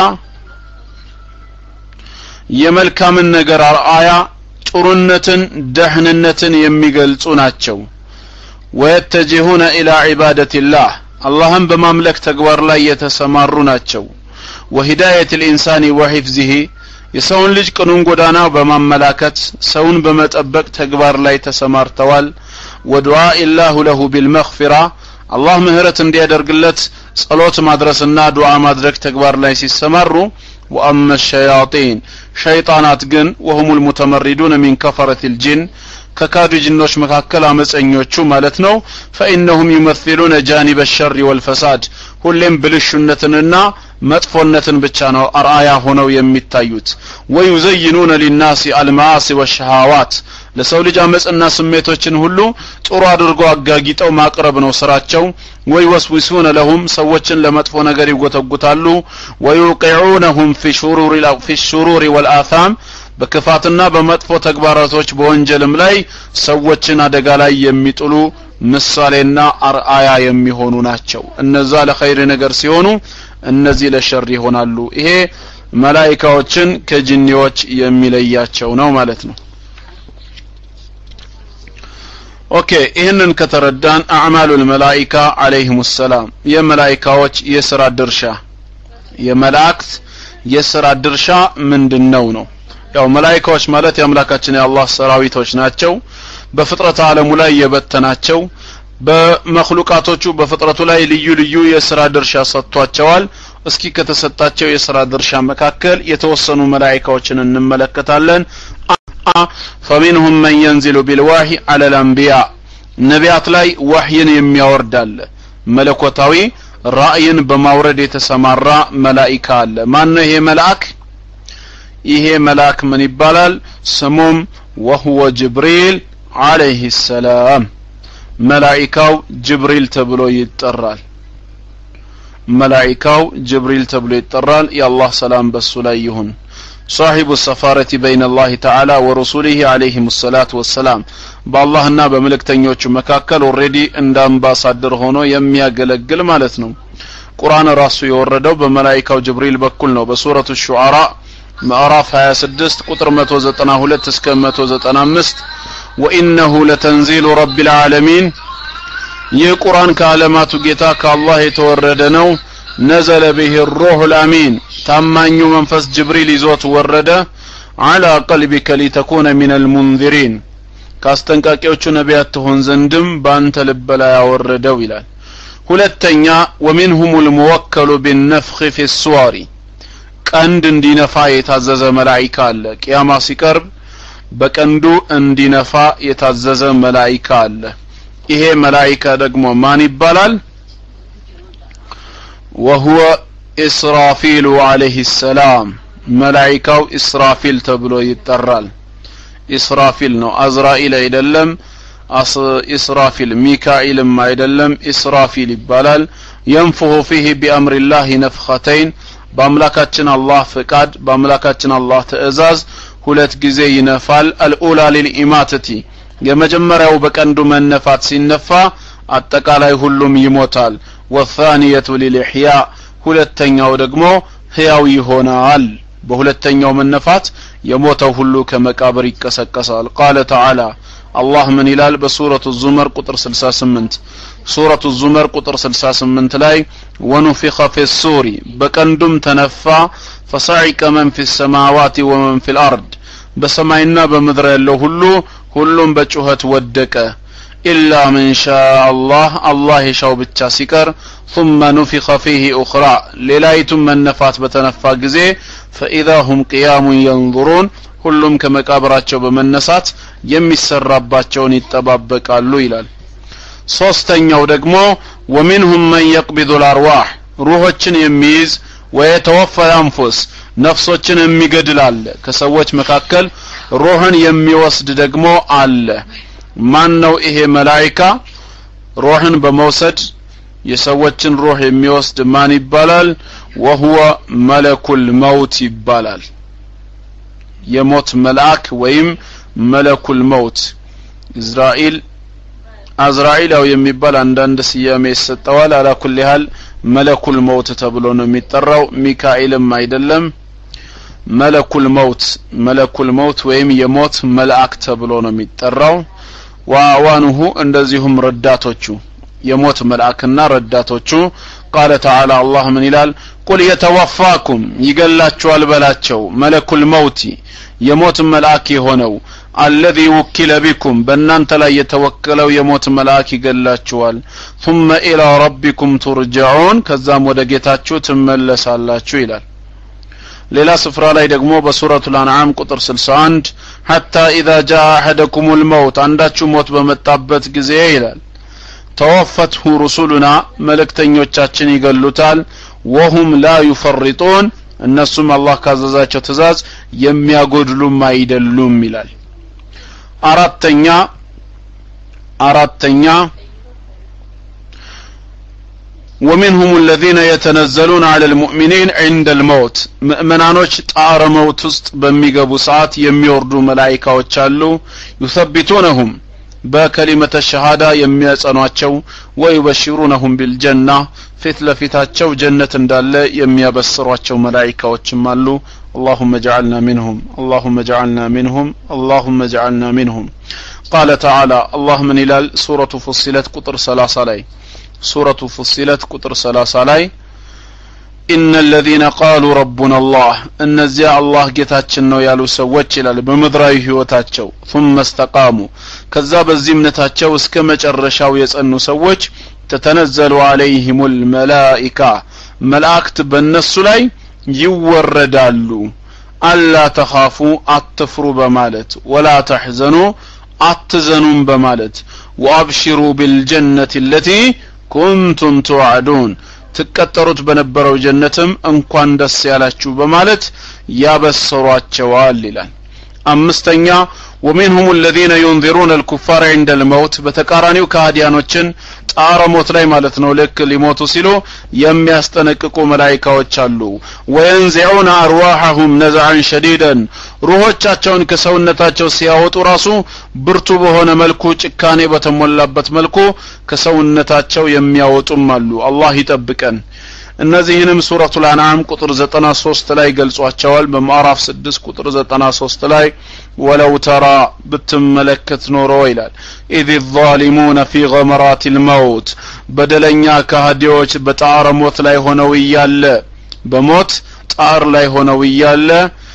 የመልካምን ነገር አርአያ ጥሩነትን ደህንነትን የሚገልጹ ናቸው ወየተጂሁነ ኢላ ዒባደቲላህ አላህን በማምለክ ተግባር ላይ የተሰማሩ ናቸው ወሂዳየቱል ኢንሳኒ ወሂፍዚሂ የሰውን ልጅ ቅኑን ጎዳና በማመላከት ሰውን በመጠበቅ ተግባር ላይ ተሰማርተዋል ወዱዓ ኢላሁ ለሁ ቢልመግፊራ አላህ ምህረት እንዲያደርግለት ጸሎት ማድረስና ዱዓ ማድረግ ተግባር ላይ ሲሰማሩ وأما الشياطين شيطانات ግን وهم المتمردون من كفرة الجن ከካዱ ጅኖች መካከል አመፀኞቹ ማለት ነው فإنهم يمثلون جانب الشر والفساد ሁሌም ብልሽነትንና መጥፎነትን ብቻ ነው አርአያ ሆነው የሚታዩት ويزينون للناس المعاصي والشهوات ለሰው ልጅ አመጽና ስሜቶችን ሁሉ ጥሩ አድርጎ አጋጊጠው ማቅረብ ነው ስራቸው ويوسوسون لهم ሰዎችን ለመጥፎ ነገር ይጎተጉታሉ ويوقعونهم في شرور في الشرور والآثام በክፋትና በመጥፎ ተግባራቶች በወንጀልም ላይ ሰዎችን አደጋ ላይ የሚጥሉ ምሳሌና አርአያ የሚሆኑ ናቸው እነዛ ለኸይር ነገር ሲሆኑ እነዚህ ለሸር ይሆናሉ ይሄ መላእክቶችን ከጂኒዎች የሚለያቸው ነው ማለት ነው ኦኬ ይሄንን ከተረዳን አዕማሉል መላእክት አለይሂሙስ ሰላም የመላእክቶች የሥራ ድርሻ የመላእክት የሥራ ድርሻ ምንድነው ነው ያው መላእክቶች ማለት የአምላካችን የአላህ ሰራዊቶች ናቸው በፍጥረት ዓለሙ ላይ የበተናቸው በመخلوቃቶቹ በፍጥረቱ ላይ ልዩ ልዩ የሥራ ድርሻ ሰጥቷቸዋል እስኪ ከተሰጣቸው የሥራ ድርሻ መካከል የተወሰኑ መላእክቶችን እንመለከታለን فمنهم من ينزل بالوحي على الانبياء ነቢያት ላይ ወህይን የሚያወርዳል መለኮታዊ ራእይን በማውረድ የተሰማራ መላእክት አለ ማን ነው ይሄ መልአክ ይሄ መልአክ ምን ይባላል ስሙም وهو جبريل عليه السلام መላእክው ጅብሪል ተብሎ ይጠራል መላእክው ጅብሪል ተብሎ ይጠራል የአላህ ሰላም በሱ ላይ ይሁን صاحب السفارة بين الله تعالى ورسوله عليهم الصلاة والسلام بالله بملكتኞቹ መካከል already እንደ አምባሳደር ሆኖ የሚያገለግል ማለት ነው ቁርአን ራሱ የወረደው በመላእክው ጅብሪል በኩል ነው በሱረቱ ሹዓራ ምዕራፍ ሃያ ስድስት ቁጥር መቶ ዘጠና ሁለት እስከ መቶ ዘጠና አምስት وانه لتنزيل رب العالمين የቁርአን ከዓለማቱ ጌታ ከአላህ የተወረደ ነው نزل به الروح الامين ታማኙ መንፈስ ጅብሪል ይዞት ወረደ على قلبك لتكون من المنذرين ካስተንቃቂዎቹ ነቢያት ትሆን ዘንድም ባንተ ልብ ላይ ያወረደው ይላል ሁለተኛ ومنهم الموكل بالنفخ في الصور ቀንድ እንዲነፋ የታዘዘ መላእክት አለ ቂያማ ሲቀርብ በቀንዱ እንዲነፋ የታዘዘ መላእክት አለ ይሄ መላእክት ደግሞ ማን ይባላል وهو إسرافيل عليه السلام ملائكة إسرافيل تبلو يترال إسرافيل نو أزرائيل يدلم إسرافيل ميكائيل ما يدلم إسرافيل يبالال ينفخ فيه بأمر الله نفختين بأملاكاتنا الله فقاد بأملاكاتنا الله تأزاز ሁለት ጊዜ ይነፋል አልኡላ ሊልኢማተቲ የመጀመሪያው በቀንዱ መነፋት ሲነፋ አጠቃላይ ሁሉም ይሞታል ወثانية للإحياء ሁለተኛው ደግሞ ሕያው ይሆናል በሁለተኛው መነፋት የሞተው ሁሉ ከመቃብር ይቀሰቀሳል قال تعالى الله من ይላል በሱረቱ ዙመር ቁጥር ስልሳ ስምንት ሱረቱ ዙመር ቁጥር ስልሳ ስምንት ላይ ونفخ في الصور በቀንዱም ተነፋ فصعق من في السماوات ومن في الأرض በሰማይና በምድር ያለው ሁሉ ሁሉም በጩኸት ወደቀ إلا من شاء الله الله يشاء ብቻ ሲቀር ثم نفخ فيه أخرى ሌላይቱም መነፋት በተነፋ ጊዜ فإذا هم قيام ينظرون ሁሉም ከመቃብራቸው በመነሳት የሚሰራባቸውን ይጠባበቃሉ ይላል ሶስተኛው ደግሞ ومنهم من يقبض الأرواح روحችን የሚይዝ ويتوفى الأنفس ነፍሶችን የሚገድል አለ ከሰዎች መካከል روحን የሚወስድ ደግሞ አለ ማን ነው ይሄ መላእክታ روحን በመውሰድ የሰዎችን روح የሚወስድ ማን ይባላል وهو ملك الموت ይባላል የሞት መልአክ ወይም ملك الموت እስራኤል አዝራኤል ያው የሚባል አንዳንድ ስያሜ ይሰጠዋል على كل حال ملك الموت ተብሎ ነው የሚጠራው ሚካኤልም አይደለም ملك الموت ملك الموت ወይም የሞት መልአክ ተብሎ ነው የሚጠራው وعوانه እንደዚሁም ረዳቶቹ የሞት መልአክና ረዳቶቹ قال تعالى الله من ይላል قل يتوفاكم ይገላችኋል በላቸው ملك الموت የሞት መልአክ የሆነው الذي وكل بكم በእናንተ ላይ የተወከለው የሞት መልአክ ይገላችኋል ثم الى ربكم ترجعون ከዛም ወደ ጌታችሁ ትመለሳላችሁ ይላል ሌላ ስፍራ ላይ ደግሞ በሱረቱ الانعام ቁጥር ስልሳ አንድ حتى اذا جاء احدكم الموت አንዳችሁ ሞት በመጣበት ጊዜ ይላል توفته رسلنا መልእክተኞቻችን ይገሉታል وهم لا يفرطون እነሱም አላህ ካዘዛቸው ትእዛዝ የሚያጎድሉም አይደሉም ይላል አራተኛ አራተኛ ومنهم الذين يتنزلون على المؤمنين عند الموت مؤمنانوች ጣረ ሞት ውስጥ በሚገቡ ሰዓት የሚወርዱ መላእክቶች አሉ يثبتونهم በከሊመተ ሸሃዳ የሚያጸኗቸው ويبشرونهم بالجنة ፊት ለፊታቸው ጀነት እንዳለ የሚያበስሯቸው መላእክቶችም አሉ اللهم اجعلنا منهم اللهم اجعلنا منهم اللهم اجعلنا منهم قال تعالى الله من ይላል ሱረቱ ፉሲለት ቁጥር ሰላሳ ላይ ሱረቱ ፉሲለት ቁጥር ሰላሳ ላይ ان الذين قالوا ربنا الله እነዚያ አላህ ጌታችን ነው ያሉ ሰዎች ይላል በመድራዊ ህይወታቸው ثم استقاموا ከዛ በዚህ እምነታቸው እስከ መጨረሻው የጸኑ ሰዎች تتنزل عليهم الملائكة ملائكة በእነሱ ላይ ይወረዳሉ አላ ተኻፉ አትፍሩ በማለት ولا تحزنوا አትዘኑም በማለት وابشروا بالجنة التي كنتم توعدون ተቀጠሩት በነበረው ጀነትም እንኳን ደስ ያላችሁ በማለት ያበሰሯቸዋል ይላል አምስተኛ ومنهم الذين ينذرون الكفار عند الموت በተቃራኒው ከሃዲያኖችን ጣረ ሞት ላይ ማለት ነው ለክ ሊሞቱ ሲሉ የሚያስጠነቅቁ መላእክቶች አሉ وينزعون ارواحهم نزعا شديدا روحቻቸውን ከሰውነታቸው ሲያወጡ ራሱ ብርቱ በሆነ መልኩ ጭካኔ በተሞላበት መልኩ ከሰውነታቸው የሚያወጡም አሉ አላህ ይጠብቀን እነዚህንም ሱረቱ الانعام ቁጥር ዘጠና ሶስት ላይ ገልጿቸዋል በማዕራፍ ስድስት ቁጥር ዘጠና ሶስት ላይ ولو ترى بتملكت نورو ይላል اذ الظالمون في غمرات الموت በደለኛ ከሃዲዎች በጣረ ሞት ላይ ሆነው ይያለ በሞት ጣር ላይ ሆነው ይያለ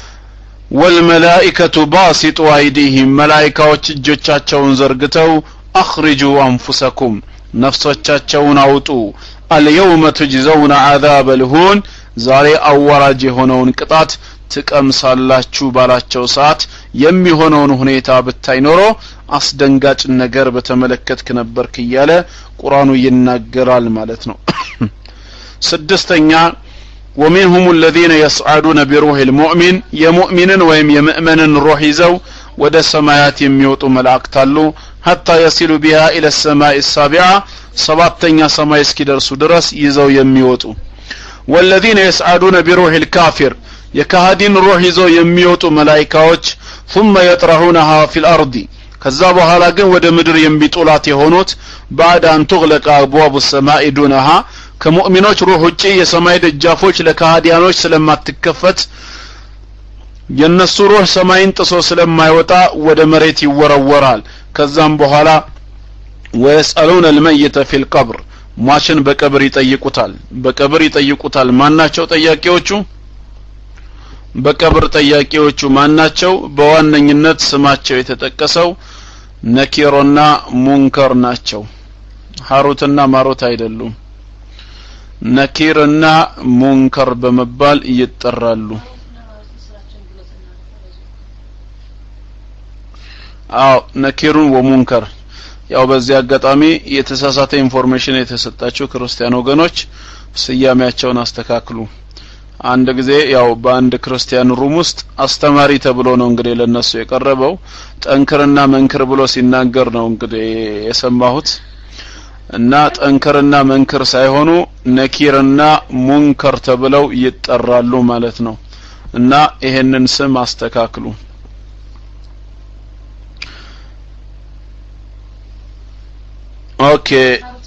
والملائكه باسطوا ايديهم ملائكዎች እጆቻቸውን ዘርግተው اخرجوا انفسكم ነፍሶቻቸውን አውጡ اليوم تجزون عذاب الهون ዛሬ አዋራጅ የሆነውን ቅጣት ትቀምሳላችሁ ባላቸው ሰዓት የሚሆነውን ሁኔታ ብታይ ኖሮ አስደንጋጭ ነገር በተመለከትክ ነበርክ ይያለ ቁርአኑ ይናገራል ማለት ነው ስድስተኛ ومنهم الذين يصعدون بروح المؤمن يمؤمنن ويم يمؤمنن روح ይዘው ወደ ሰማያት የሚወጡ መላእክት አሉ حتى يصلوا بها الى السماء السابعه ሰባተኛ ሰማይ እስኪደርሱ ድረስ ይዘው የሚወጡ والذين يصعدون بروح الكافر የካሃዲን روح ይዘው የሚወጡ መላእክቶች ثم يطرحونها في الأرض ከዛ በኋላ ግን ወደ ምድር የሚጥሏት የሆኑት بعد أن تغلق أبواب السماء دونها ከሙእሚኖች ሩህ ውጪ የሰማይ ደጃፎች ለካህዲያኖች ስለማትከፈት የነሱ ሩህ ሰማይን ጥሶ ስለማይወጣ ወደ መሬት ይወረወራል ከዛም በኋላ ويسألون الميت في القبر ሟችን በቀብር ይጠይቁታል በቀብር ይጠይቁታል ማናቸው ጠያቂዎቹ በቀብር ጠያቂዎቹ ማናቸው በዋነኝነት ስማቸው የተጠቀሰው ነኪሮና ሙንከር ናቸው ሃሩትና ማሩት አይደሉም ነኪርና ሙንከር በመባል ይጠራሉ አው ነኪሩን ወሙንከር ያው በዚህ አጋጣሚ የተሳሳተ ኢንፎርሜሽን የተሰጣቸው ክርስቲያን ወገኖች ስያሜያቸውን አስተካክሉ አንድ ጊዜ ያው በአንድ ክርስቲያን ሩም ውስጥ አስተማሪ ተብሎ ነው እንግዲህ ለነሱ የቀረበው ጠንክርና መንክር ብሎ ሲናገር ነው እንግዲህ የሰማሁት እና ጠንክርና መንክር ሳይሆኑ ነኪርና ሙንከር ተብለው ይጠራሉ ማለት ነው እና ይሄንን ስም አስተካክሉ ኦኬ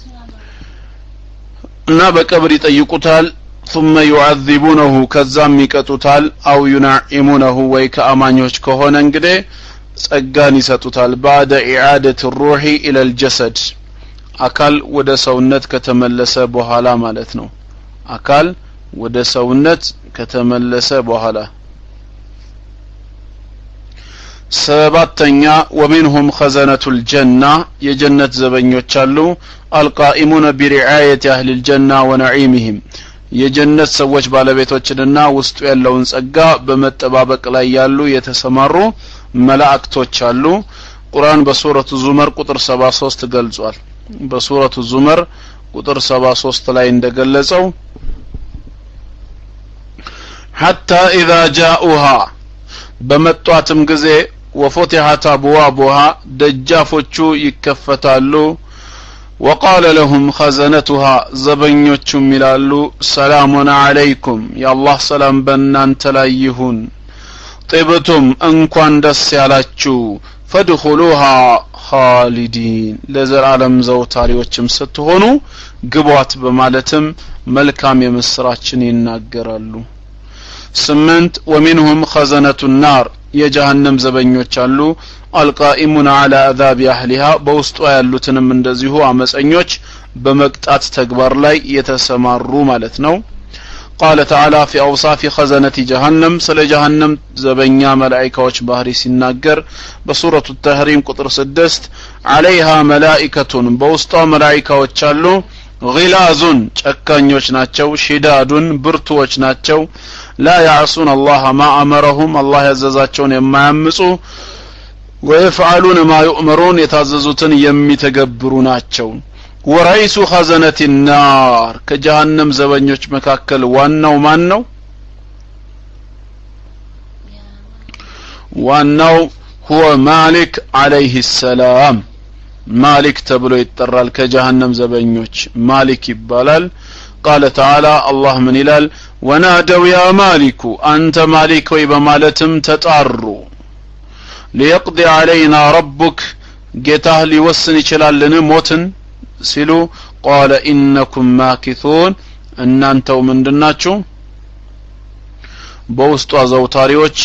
እና በቀብር ይጠይቁታል ثم يعذبونه ከዛም ይቀጡታል አው ينعمونه ወይ ከአማኞች ከሆነ እንግዲህ ጸጋን ይሰጡታል بعد اعاده الروح الى الجسد አካል ወደ ሰውነት ከተመለሰ በኋላ ማለት ነው አካል ወደ ሰውነት ከተመለሰ በኋላ ሰባተኛ ومنهم خزنة الجنة የጀነት ዘበኞች አሉ القائمون برعاية اهل الجنة ونعيمهم የጀነት ሰዎች ባለቤቶችንና ውስጡ ያለውን ጸጋ በመጠባበቅ ላይ ያሉ የተሰማሩ መላእክቶች አሉ ቁርአን በሱረቱ ዙመር ቁጥር ሰባ ሶስት ገልጿል በሱረቱ ዙመር ቁጥር ሰባ ሶስት ላይ እንደገለጸው حتى اذا جاءوها በመጧትም ጊዜ وفتحت ابوابها ደጃፎቹ ይከፈታሉ وقال لهم خزنتها زبنيوچم ይላሉ سلام عليكم يا الله سلام በእናንተ ላይ ይሁን طيبتم እንኳን ደስ ያላችሁ فادخلوها خالدين ለዘላለም ዘውታሪዎችም ስትሆኑ ግቧት በማለትም መልካም የምስራችን ይናገራሉ ስምንት ومنهم خزنة النار የጀሃነም ዘበኞች አሉ القائمون على عذاب اهلها በውስጡ ያሉትንም እንደዚሁ አመፀኞች በመቅጣት ተግባር ላይ የተሰማሩ ማለት ነው قال تعالى في اوصاف خزنة جهنم ስለ ጀሃነም ዘበኛ መላእክቶች ባህሪ ሲናገር በሱረቱ التحريم ቁጥር ስድስት عليها ملائكة በውስጧ መላእክቶች አሉ غلاظ ጨካኞች ናቸው ሽዳዱን ብርቱዎች ናቸው لا يعصون الله ما امرهم الله ያዘዛቸውን የማያምፁ ويفعلون ما يؤمرون የታዘዙትን የሚተገብሩ ናቸው ورئيس خزنة النار ከጀሃነም ዘበኞች መካከል ዋናው ማን ነው ዋናው هو مالك عليه السلام مالك ተብሎ ይጠራል ከጀሃነም ዘበኞች مالك ይባላል قال تعالى الله من ይላል ونادوا يا مالك أنت مالك وبمالتم تطاروا ليقضي علينا ربك ጌታህ ሊወስን ይችላልን ሞትን ሲሉ قال إنكم ماكثون እናንተው ምንድናችሁ በውስጡ አዘውታሪዎች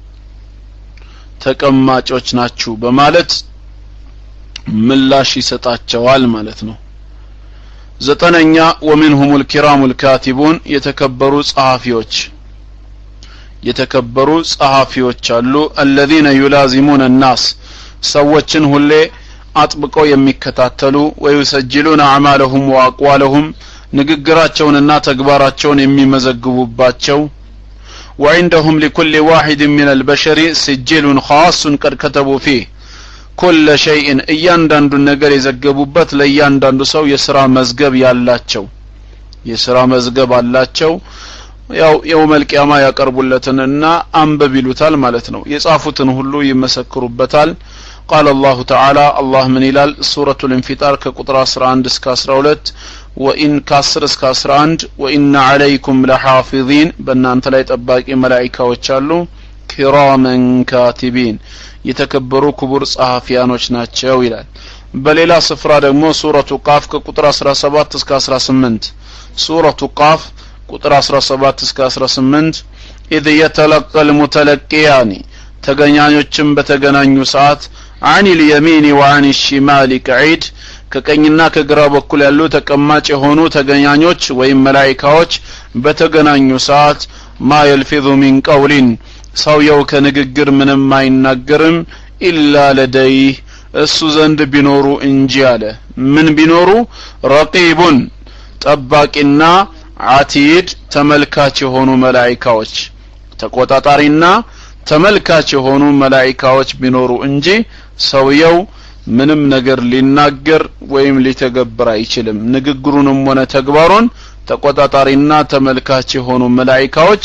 ተቀማጮች ናችሁ በማለት ምላሽ ይሰጣቸዋል ማለት ነው ዘጠነኛ ومنهم الكرام الكاتبون የተከበሩ ጸሐፊዎች የተከበሩ ጸሐፊዎች አሉ الذين يلازمون الناس ሰዎችን ሁሌ አጥብቀው የሚከታተሉ ويسجلون اعمالهم واقوالهم ንግግራቸውንና ተግባራቸውን የሚመዘግቡባቸው وعندهم لكل واحد من البشر سجل خاص قد كتبوا فيه كل شيء እያንዳንዱ ነገር የዘገቡበት ለእያንዳንዱ ሰው የሥራ መዝገብ ያላቸው የሥራ መዝገብ አላቸው ያው የውመል ቂያማ ያቀርቡለትንና አንበብ ይሉታል ማለት ነው የጻፉትን ሁሉ ይመሰክሩበታል قال الله تعالى الله من ይላል ሱረቱ الانفطار ከቁጥር አስራ አንድ እስከ አስራ ሁለት وان ከአስር እስከ አስራ አንድ وان عليكم لحافظين በእናንተ ላይ ጠባቂ መላእክቶች አሉ ኪራመን ካቲቢን የተከበሩ ክቡር ጸሐፊያኖች ናቸው ይላል። በሌላ ስፍራ ደግሞ ሱረቱ ቃፍ ከቁጥር አስራ ሰባት እስከ አስራ ስምንት ሱረቱ ቃፍ ቁጥር አስራ ሰባት እስከ አስራ ስምንት إذ يتلقى المتلقيان ተገናኞችም በተገናኙ ሰዓት عن اليمين وعن الشمال قعيد ከቀኝና ከግራ በኩል ያሉ ተቀማጭ የሆኑ ተገናኞች ወይም መላእክቶች በተገናኙ ሰዓት ما يلفظ من قول ሰውየው ከንግግር ምንም አይናገርም ኢላ ለደይህ እሱ ዘንድ ቢኖሩ እንጂ አለ። ምን ቢኖሩ? ረቂቡን ጠባቂና አቲድ ተመልካች የሆኑ መላእክቶች ተቆጣጣሪና ተመልካች የሆኑ መላእክቶች ቢኖሩ እንጂ ሰውየው ምንም ነገር ሊናገር ወይም ሊተገብር አይችልም። ንግግሩንም ሆነ ተግባሩን ተቆጣጣሪና ተመልካች የሆኑ መላእክቶች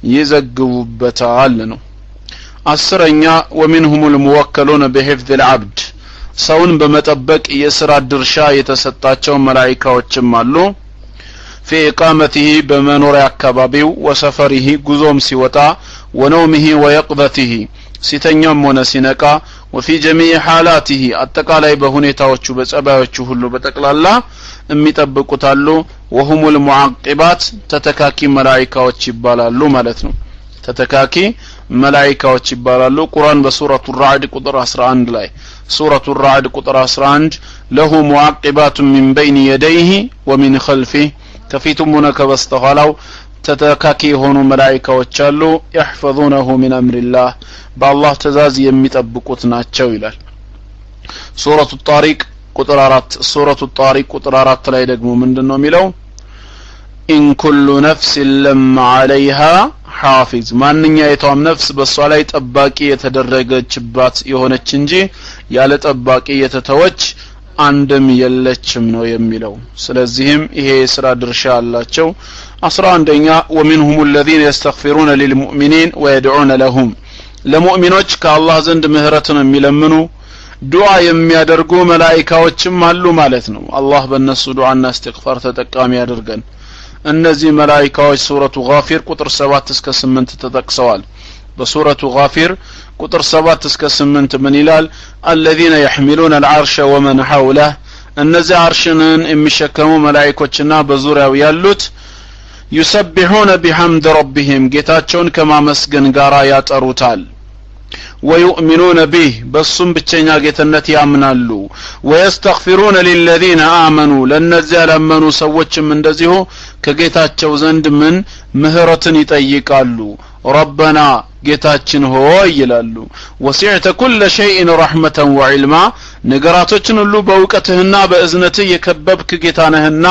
ይዘግቡበታል ነው። አስረኛ ومنهم الموكلون بحفظ العبد ሰውን በመጠበቅ የሥራ ድርሻ የተሰጣቸው መላእክቶችም አሉ። في إقامته بمنوري አካባቢው وسفره ጉዞም ሲወጣ ونومه ويقظته ሲተኛም ሆነ ሲነቃ وفي جميع حالاته አጠቃላይ በሁኔታዎቹ በጸባዮቹ ሁሉ በጠቅላላ የሚጠብቁት አሉ። وهم المعقبات ተተካኪ መላእክቶች ይባላሉ ማለት ነው። ተተካኪ መላእክቶች ይባላሉ። ቁርአን በሱረቱ الرعد ቁጥር አስራ አንድ ላይ ሱረቱ الرعد ቁጥር አስራ አንድ له معقبات من بين يديه ومن خلفه ከፊቱም ሆነ ከበስተኋላው ተተካኪ የሆኑ መላእክቶች አሉ። يحفظونه من امر الله በአላህ ትእዛዝ የሚጠብቁት ናቸው ይላል። ሱረቱ الطارق ቁጥር አራት ሱረቱ الطارق ቁጥር አራት ላይ ደግሞ ምንድነው የሚለው? إن كل نفس لما عليها حافظ ማንኛይቷም ነፍስ በሷ ላይ ጠባቂ የተደረገችባት የሆነች እንጂ ያለ ጠባቂ የተተወች አንድም የለችም ነው የሚለው። ስለዚህም ይሄ የሥራ ድርሻ አላቸው። አስራ አንደኛ ومنهم الذين يستغفرون للمؤمنين ويدعون لهم ለሙእሚኖች ከአላህ ዘንድ ምህረትን የሚለምኑ ዱዓ የሚያደርጉ መላእክቶችም አሉ ማለት ነው። አላህ በእነሱ ዱዓና እስትግፋር ተጠቃሚ ያደርገን። እነዚህ መላእክቶች ሱረቱ ጋፊር ቁጥር ሰባት እስከ ስምንት ተጠቅሰዋል። በሱረቱ ጋፊር ቁጥር ሰባት እስከ ስምንት ምን ይላል? الذين يحملون العرش ومن حوله እነዚህ አርሽን የሚሸከሙ መላእክቶችና በዙሪያው ያሉት يسبحون بحمد ربهم ጌታቸውን ከማመስገን ጋር ያጠሩታል። ويؤمنون به በሱም ብቸኛ ጌትነት ያምናሉ። ويستغفرون للذين آمنوا ለነዚያ ለመኑ ሰዎችም እንደዚሁ ከጌታቸው ዘንድ ምን ምህረትን ይጠይቃሉ። ربنا ጌታችን ሆይ ይላሉ። وسعت كل شيء رحمة وعلما ነገራቶችን ሁሉ በእውቀትህና በእዝነትህ የከበብክ ጌታ ነህና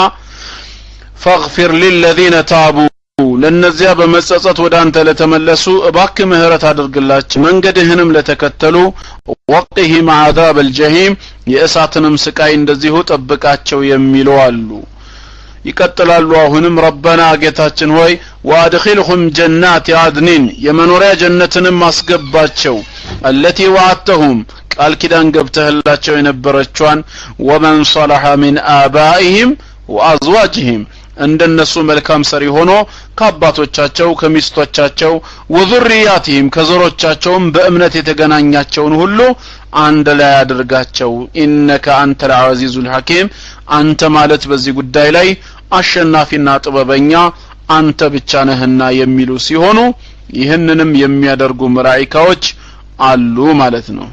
فاغفر للذين تابوا ለነዚያ በመጸጸት ወደ አንተ ለተመለሱ እባክህ ምህረት አድርግላቸው። መንገድህንም ለተከተሉ وقهم عذاب الجحيم የእሳትንም ስቃይ እንደዚሁ ጠብቃቸው የሚሉ አሉ። ይቀጥላሉ አሁንም ረበና ጌታችን ሆይ وادخلهم جنات عدن የመኖሪያ ጀነትንም አስገባቸው التي وعدتهم ቃል ኪዳን ገብተህላቸው የነበረችዋን ومن صلح من آبائهم وأزواجهم እንደነሱ መልካም ሰሪ ሆኖ ከአባቶቻቸው ከሚስቶቻቸው ወዙሪያቲም ከዘሮቻቸውም በእምነት የተገናኛቸውን ሁሉ አንድ ላይ አድርጋቸው። ኢነከ አንተል አዚዙል ሐኪም አንተ ማለት በዚህ ጉዳይ ላይ አሸናፊና ጥበበኛ አንተ ብቻ ነህና የሚሉ ሲሆኑ ይህንንም የሚያደርጉ መላእክቶች አሉ ማለት ነው።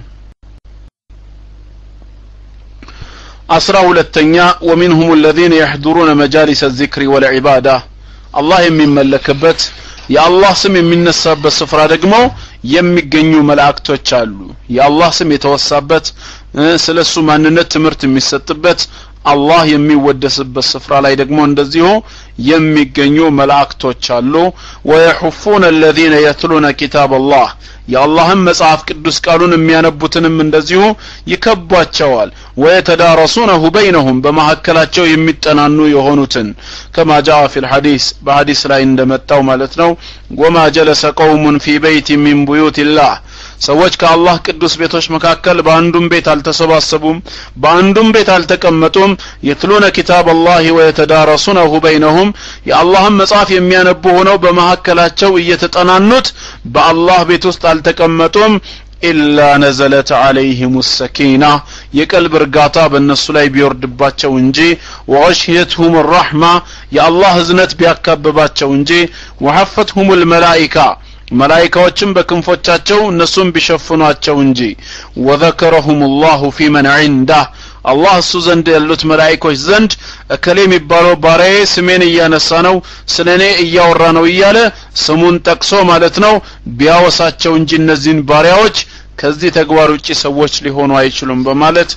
አስራ ሁለተኛ ومنهم الذين يحضرون مجالس الذكر والعباده الله የሚመለክበት የአላህ ስም የሚነሳበት ስፍራ ደግሞ የሚገኙ መላእክቶች አሉ። የአላህ ስም የተወሳበት ስለሱ ማንነት ትምህርት የሚሰጥበት አላህ የሚወደስበት ስፍራ ላይ ደግሞ እንደዚሁ የሚገኙ መላእክቶች አሉ። ويحفون الذين يتلون كتاب الله የአላህን መጽሐፍ ቅዱስ ቃሉን የሚያነቡትንም እንደዚሁ ይከቧቸዋል። ويتدارسونه بينهم በመሐከላቸው የሚጠናኑ የሆኑትን كما جاء في الحديث በሐዲስ ላይ እንደመጣው ማለት ነው። وما جلس قوم في بيت من بيوت الله ሰዎች ከአላህ ቅዱስ ቤቶች መካከል በአንዱም ቤት አልተሰባሰቡም በአንዱም ቤት አልተቀመጡም يتلون كتاب الله ويتدارسونه بينهم የአላህን መጽሐፍ የሚያነቡ ሆነው በመሐከላቸው እየተጠናኑት በአላህ ቤት ውስጥ አልተቀመጡም ኢላ ነዘለት عليهم السكينة የቀልብ እርጋታ በእነሱ ላይ ቢወርድባቸው እንጂ ወغشيتهم الرحمة የአላህ ህዝነት ቢያካብባቸው እንጂ وحفتهم الملائكة መላእክቶችም በክንፎቻቸው እነሱም ቢሸፍኗቸው እንጂ وذكرهم الله في من عنده አላህ እሱ ዘንድ ያሉት መላእክቶች ዘንድ እከሌ የሚባለው ባሪያዬ ስሜን እያነሳ ነው ስለኔ እያወራ ነው እያለ ስሙን ጠቅሶ ማለት ነው ቢያወሳቸው እንጂ እነዚህን ባሪያዎች ከዚህ ተግባር ውጪ ሰዎች ሊሆኑ አይችሉም በማለት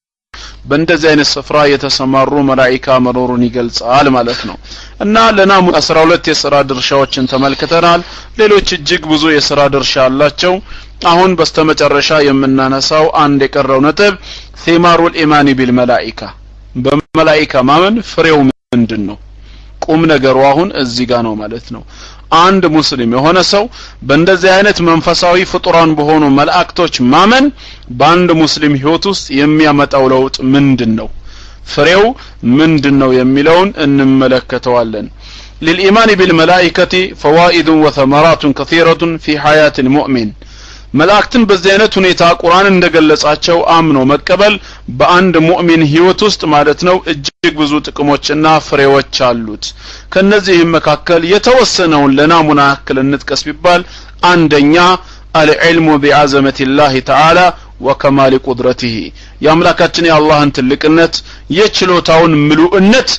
በእንደዚህ አይነት ስፍራ የተሰማሩ መላእክታ መኖሩን ይገልጻል ማለት ነው እና ለናሙ አስራ ሁለት የሥራ ድርሻዎችን ተመልክተናል ሌሎች እጅግ ብዙ የሥራ ድርሻ አላቸው አሁን በስተመጨረሻ የምናነሳው አንድ የቀረው ነጥብ ثمار الإيمان بالملائكة በመላእክታ ማመን ፍሬው ምንድነው ቁም ነገሩ አሁን እዚህ ጋር ነው ማለት ነው አንድ ሙስሊም የሆነ ሰው በእንደዚህ አይነት መንፈሳዊ ፍጡራን በሆኑ መላእክቶች ማመን በአንድ ሙስሊም ህይወት ውስጥ የሚያመጣው ለውጥ ምንድነው ፍሬው ምንድነው የሚለውን እንመለከተዋለን للإيمان بالملائكة فوائد وثمرات كثيرة في حياة المؤمن መላእክትን በዚህ አይነት ሁኔታ ቁርአን እንደገለጻቸው አምኖ መቀበል በአንድ ሙእሚን ህይወት ውስጥ ማለት ነው እጅግ ብዙ ጥቅሞችና ፍሬዎች አሉት ከነዚህም መካከል የተወሰነውን ለናሙና ያክል እንጥቀስ ቢባል አንደኛ العلم بعظمة الله تعالى وكمال قدرته ያምላካችን የአላህን ትልቅነት የችሎታውን ምሉእነት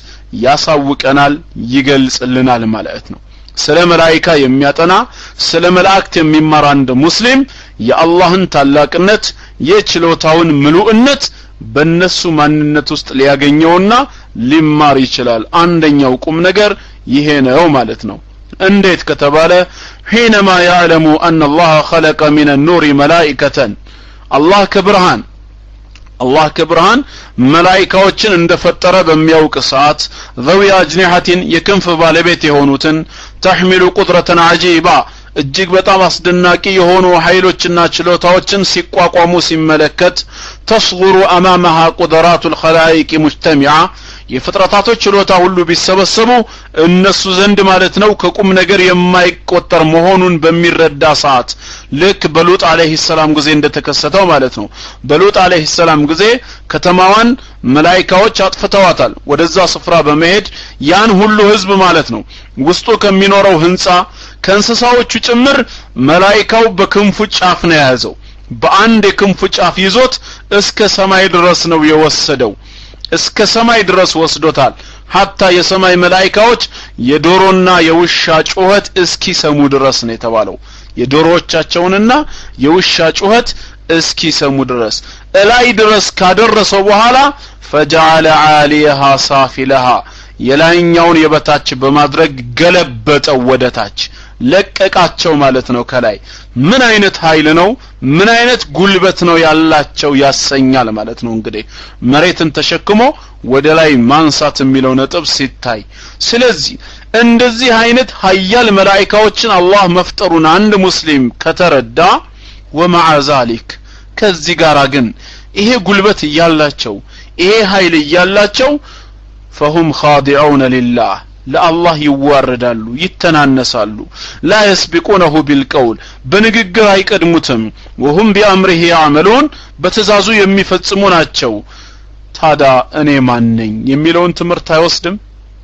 ያሳውቀናል ይገልጽልናል ማለት ነው ስለ መላእክታ የሚያጠና ስለ መላእክት የሚማር አንድ ሙስሊም የአላህን ታላቅነት የችሎታውን ምሉእነት በእነሱ ማንነት ውስጥ ሊያገኘውና ሊማር ይችላል አንደኛው ቁም ነገር ይሄ ነው ማለት ነው እንዴት ከተባለ حينما يعلم أن الله خلق من النور ملائكة الله كبرهان الله كبرهان ملائكዎችን እንደፈጠረ በሚያውቅ ሰዓት ذوي أجنحة የክንፍ ባለቤት የሆኑትን تحمل قدرة عجيبة እጅግ በጣም አስደናቂ የሆኑ ኃይሎችና ችሎታዎችን ሲቋቋሙ ሲመለከት تصغر امامها قدرات الخلائق مجتمعة የፍጥረታቶች ችሎታ ሁሉ ቢሰበሰቡ እነሱ ዘንድ ማለት ነው ከቁም ነገር የማይቆጠር መሆኑን በሚረዳ ሰዓት ልክ በሉጥ አለይሂ ሰላም ጊዜ እንደተከሰተው ማለት ነው በሉጥ አለይሂ ሰላም ጊዜ ከተማዋን መላእክቶች አጥፍተዋታል ወደዛ ስፍራ በመሄድ ያን ሁሉ ህዝብ ማለት ነው ውስጡ ከሚኖረው ህንጻ ከእንስሳዎቹ ጭምር መላእክታው በክንፉ ጫፍ ነው ያዘው በአንድ የክንፉ ጫፍ ይዞት እስከ ሰማይ ድረስ ነው የወሰደው እስከ ሰማይ ድረስ ወስዶታል hatta የሰማይ መላእክቶች የዶሮና የውሻ ጩኸት እስኪ ሰሙ ድረስ ነው የተባለው የዶሮዎቻቸውንና የውሻ ጩኸት እስኪ ሰሙ ድረስ እላይ ድረስ ካደረሰው በኋላ فجعل عاليها سافلها የላይኛውን የበታች በማድረግ ገለበጠው ወደታች ለቀቃቸው ማለት ነው ከላይ ምን አይነት ኃይል ነው ምን አይነት ጉልበት ነው ያላቸው ያሰኛል ማለት ነው እንግዲህ መሬትን ተሸክሞ ወደ ላይ ማንሳት የሚለው ነጥብ ሲታይ ስለዚህ እንደዚህ አይነት ኃያል መላእክቶችን አላህ መፍጠሩን አንድ ሙስሊም ከተረዳ ومع ذلك ከዚህ ጋር ግን ይሄ ጉልበት ያላቸው ይሄ ኃይል ያላቸው فهم خاضعون لله ለአላህ ይዋረዳሉ ይተናነሳሉ لا يسبقونه بالقول በንግግር አይቀድሙትም وهم بأمره يعملون በትእዛዙ የሚፈጽሙ ናቸው ታዳ እኔ ማን ነኝ የሚለውን ትምህርት አይወስድም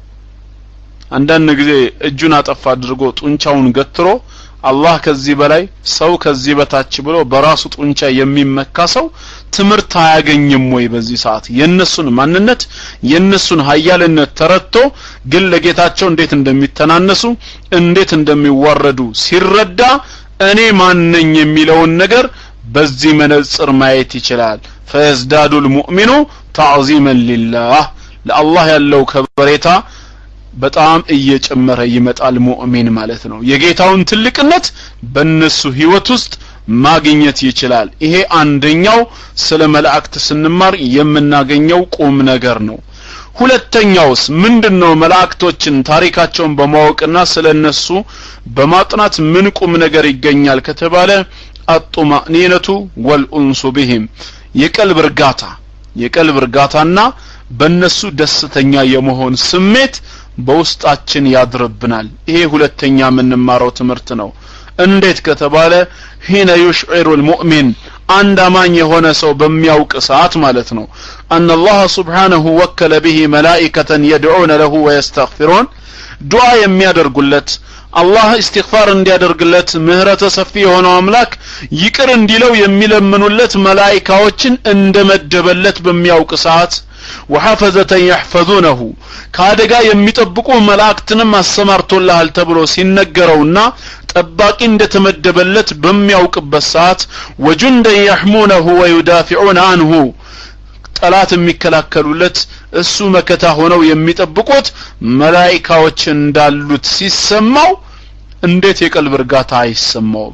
አንዳንድ ጊዜ እጁን አጠፋ አድርጎ ጡንቻውን ገትሮ አላህ ከዚህ በላይ ሰው ከዚህ በታች ብሎ በራሱ ጡንቻ የሚመካ ሰው ትምህርት አያገኝም ወይ በዚህ ሰዓት የነሱን ማንነት የነሱን ኃያልነት ተረድቶ ግን ለጌታቸው እንዴት እንደሚተናነሱ እንዴት እንደሚዋረዱ ሲረዳ እኔ ማን ነኝ የሚለውን ነገር በዚህ መነጽር ማየት ይችላል فيزداد المؤمن تعظيما لله ለአላህ ያለው ከበሬታ በጣም እየጨመረ ይመጣል ሙእሚን ማለት ነው የጌታውን ትልቅነት በእነሱ ህይወት ውስጥ ማግኘት ይችላል ይሄ አንደኛው ስለ መላእክት ስንማር የምናገኘው ቁም ነገር ነው ሁለተኛውስ ምንድነው መላእክቶችን ታሪካቸውን በማወቅና ስለነሱ በማጥናት ምን ቁም ነገር ይገኛል ከተባለ አጥማኒነቱ ወልኡንሱ بهم የቀልብ እርጋታ የቀልብ እርጋታና በእነሱ ደስተኛ የመሆን ስሜት በውስጣችን ያድርብናል ይሄ ሁለተኛ የምንማረው ትምህርት ነው እንዴት ከተባለ ሂነ يشعر المؤمن አንድ አማኝ የሆነ ሰው በሚያውቅ ሰዓት ማለት ነው ان الله سبحانه وكل به ملائكة يدعون له ويستغفرون ዱዓ የሚያደርጉለት አላህ استغفار እንዲያደርግለት ምህረተ ሰፊ የሆነው አምላክ ይቅር እንዲለው የሚለምኑለት መላእክቶችን እንደመደበለት በሚያውቅ ሰዓት وحفظة يحفظونه ካደጋ የሚጠብቁ መላእክትንም አሰማርቶልሃል ተብሎ ሲነገረውና ጠባቂ እንደተመደበለት በሚያውቅበት ሰዓት وجند يحمونه ويدافعون عنه ጠላት የሚከላከሉለት እሱ መከታ ሆነው የሚጠብቁት መላእክቶች እንዳሉት ሲሰማው እንዴት የቀልብ እርጋታ አይሰማው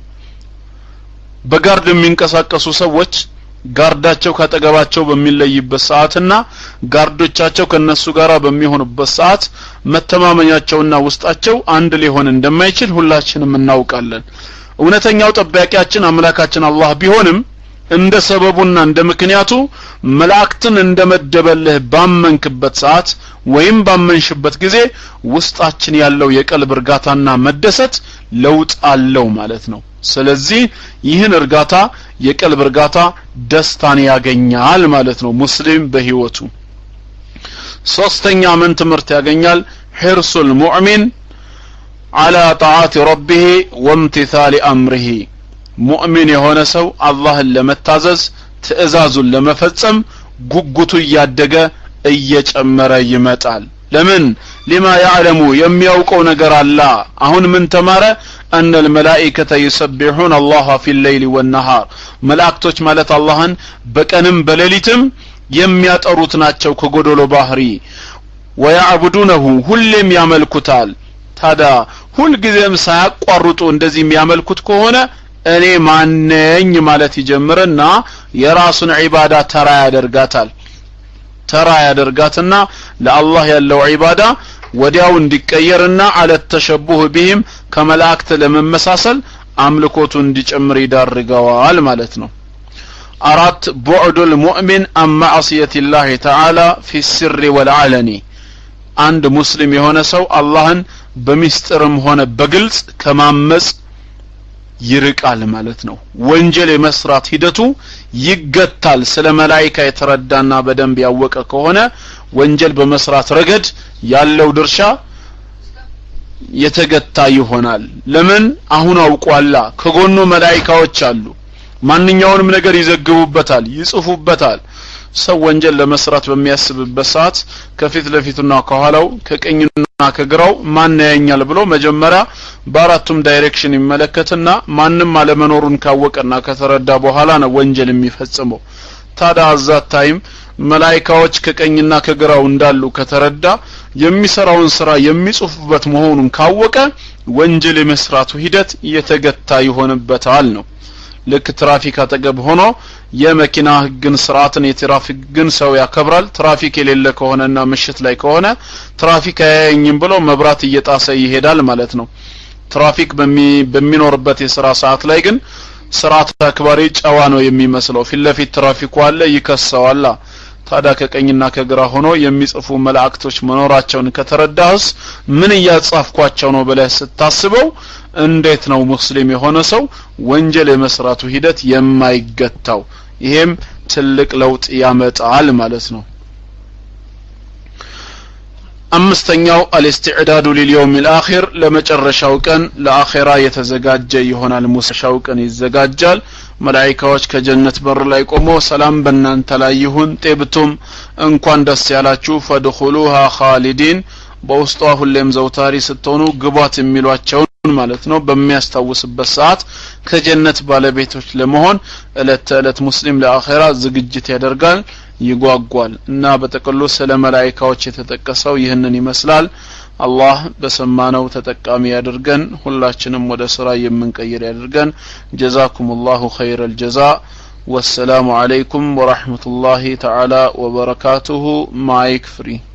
በጋርድ የሚንቀሳቀሱ ሰዎች ጋርዳቸው ካጠገባቸው በሚለይበት ሰዓትና ጋርዶቻቸው ከነሱ ጋራ በሚሆኑበት ሰዓት መተማመኛቸውና ውስጣቸው አንድ ሊሆን እንደማይችል ሁላችንም እናውቃለን እውነተኛው ጠባቂያችን አምላካችን አላህ ቢሆንም እንደ ሰበቡና እንደ ምክንያቱ መላእክትን እንደመደበልህ ባመንክበት ሰዓት ወይም ባመንሽበት ጊዜ ውስጣችን ያለው የቀልብ እርጋታና መደሰት ለውጥ አለው ማለት ነው ስለዚህ ይህን እርጋታ የቀልብ እርጋታ ደስታን ያገኛል ማለት ነው ሙስሊም በህይወቱ ሶስተኛ ምን ትምርት ያገኛል ሂርሱል ሙእሚን على طاعة ربه وامتثال أمره ሙእሚን የሆነ ሰው አላህን ለመታዘዝ ትእዛዙን ለመፈጸም ጉጉቱ ያደገ እየጨመረ ይመጣል ለምን لما يعلم የሚያውቀው ነገር አለ አሁን ምን ተማረ ان الملائكه يسبحون الله في الليل والنهار መላእክቶች ማለት አላህን በቀንም በሌሊትም የሚያጠሩት ናቸው ከጎዶሎ ባህሪ ويعبدونه ሁሌም ያመልኩታል ታዲያ ሁሉ ጊዜም ሳያቋርጡ እንደዚህ የሚያመልኩት ከሆነ እኔ ማንነኝ ማለት ይጀምርና የራሱን ዒባዳ ተራ ያደርጋታል ተራ ያደርጋትና ለአላህ ያለው ዒባዳ ወዲያው እንዲቀየርና አለ ተሸቡህ ቢህም ከመላእክት ለመመሳሰል አምልኮቱ እንዲጨምር ይዳርገዋል ማለት ነው አራት ቡዕዱል ሙእሚን አን ማዕሲየቲላህ ተዓላ ፊ السر والعلن አንድ ሙስሊም የሆነ ሰው አላህን በሚስጥርም ሆነ በግልጽ ከማመጽ ይርቃል ማለት ነው ወንጀል የመስራት ሂደቱ ይገታል ስለ መላእክት የተረዳና በደንብ ያወቀ ከሆነ ወንጀል በመስራት ረገድ ያለው ድርሻ የተገታ ይሆናል ለምን አሁን አውቋላ ከጎኑ መላእክቶች አሉ ማንኛውንም ነገር ይዘግቡበታል ይጽፉበታል ሰው ወንጀል ለመስራት በሚያስብበት ሰዓት ከፊት ለፊቱና ከኋላው ከቀኝና ከግራው ማን ያኛል ብሎ መጀመሪያ በአራቱም ዳይሬክሽን ይመለከትና ማንንም አለመኖሩን ካወቀና ከተረዳ በኋላ ነው ወንጀል የሚፈጽመው ታዲያ አዛት ታይም መላእክቶች ከቀኝና ከግራው እንዳሉ ከተረዳ የሚሰራውን ስራ የሚጽፉበት መሆኑን ካወቀ ወንጀል የመስራቱ ሂደት የተገታ ይሆንበታል ነው ልክ ትራፊክ አጠገብ ሆኖ የመኪና ህግን ስርዓትን የትራፊክ ግን ሰው ያከብራል ትራፊክ የሌለ ከሆነና ምሽት ላይ ከሆነ ትራፊክ አያየኝም ብሎ መብራት እየጣሰ ይሄዳል ማለት ነው ትራፊክ በሚኖርበት የሥራ ሰዓት ላይ ግን ስርዓት አክባሪ ጨዋ ነው የሚመስለው ፊትለፊት ትራፊኩ አለ ይከሰዋል ታዲያ ከቀኝና ከግራ ሆኖ የሚጽፉ መላእክቶች መኖራቸውን ከተረዳህስ ምን ያጻፍኳቸው ነው ብለህ ስታስበው እንዴት ነው ሙስሊም የሆነ ሰው ወንጀል የመስራቱ ሂደት የማይገታው ይሄም ትልቅ ለውጥ ያመጣል ማለት ነው አምስተኛው አልእስቲዕዳዱ ለልየውም الآخر ለመጨረሻው ቀን ለአኺራ የተዘጋጀ ይሆናል ሙስሻው ቀን ይዘጋጃል መላእክቶች ከጀነት በር ላይ ቆሞ ሰላም በእናንተ ላይ ይሁን ጤብቱም እንኳን ደስ ያላችሁ ፈድኹሉሃ ኻሊዲን በውስጧ ሁሌም ዘውታሪ ስትሆኑ ግባት የሚሏቸው ማለት ነው በሚያስታውስበት ሰዓት ከጀነት ባለቤቶች ለመሆን እለት ተእለት ሙስሊም ለአኺራ ዝግጅት ያደርጋል ይጓጓል እና በተቀሉ ስለ መላእክቶች የተጠቀሰው ይህንን ይመስላል አላህ በሰማነው ተጠቃሚ ያድርገን ሁላችንም ወደ ስራ የምንቀይር ያድርገን ጀዛኩሙላሁ ኸይረል ጀዛ ወሰላሙ አለይኩም ወራህመቱላሂ ተዓላ ወበረካቱሁ ማይክ ፍሪ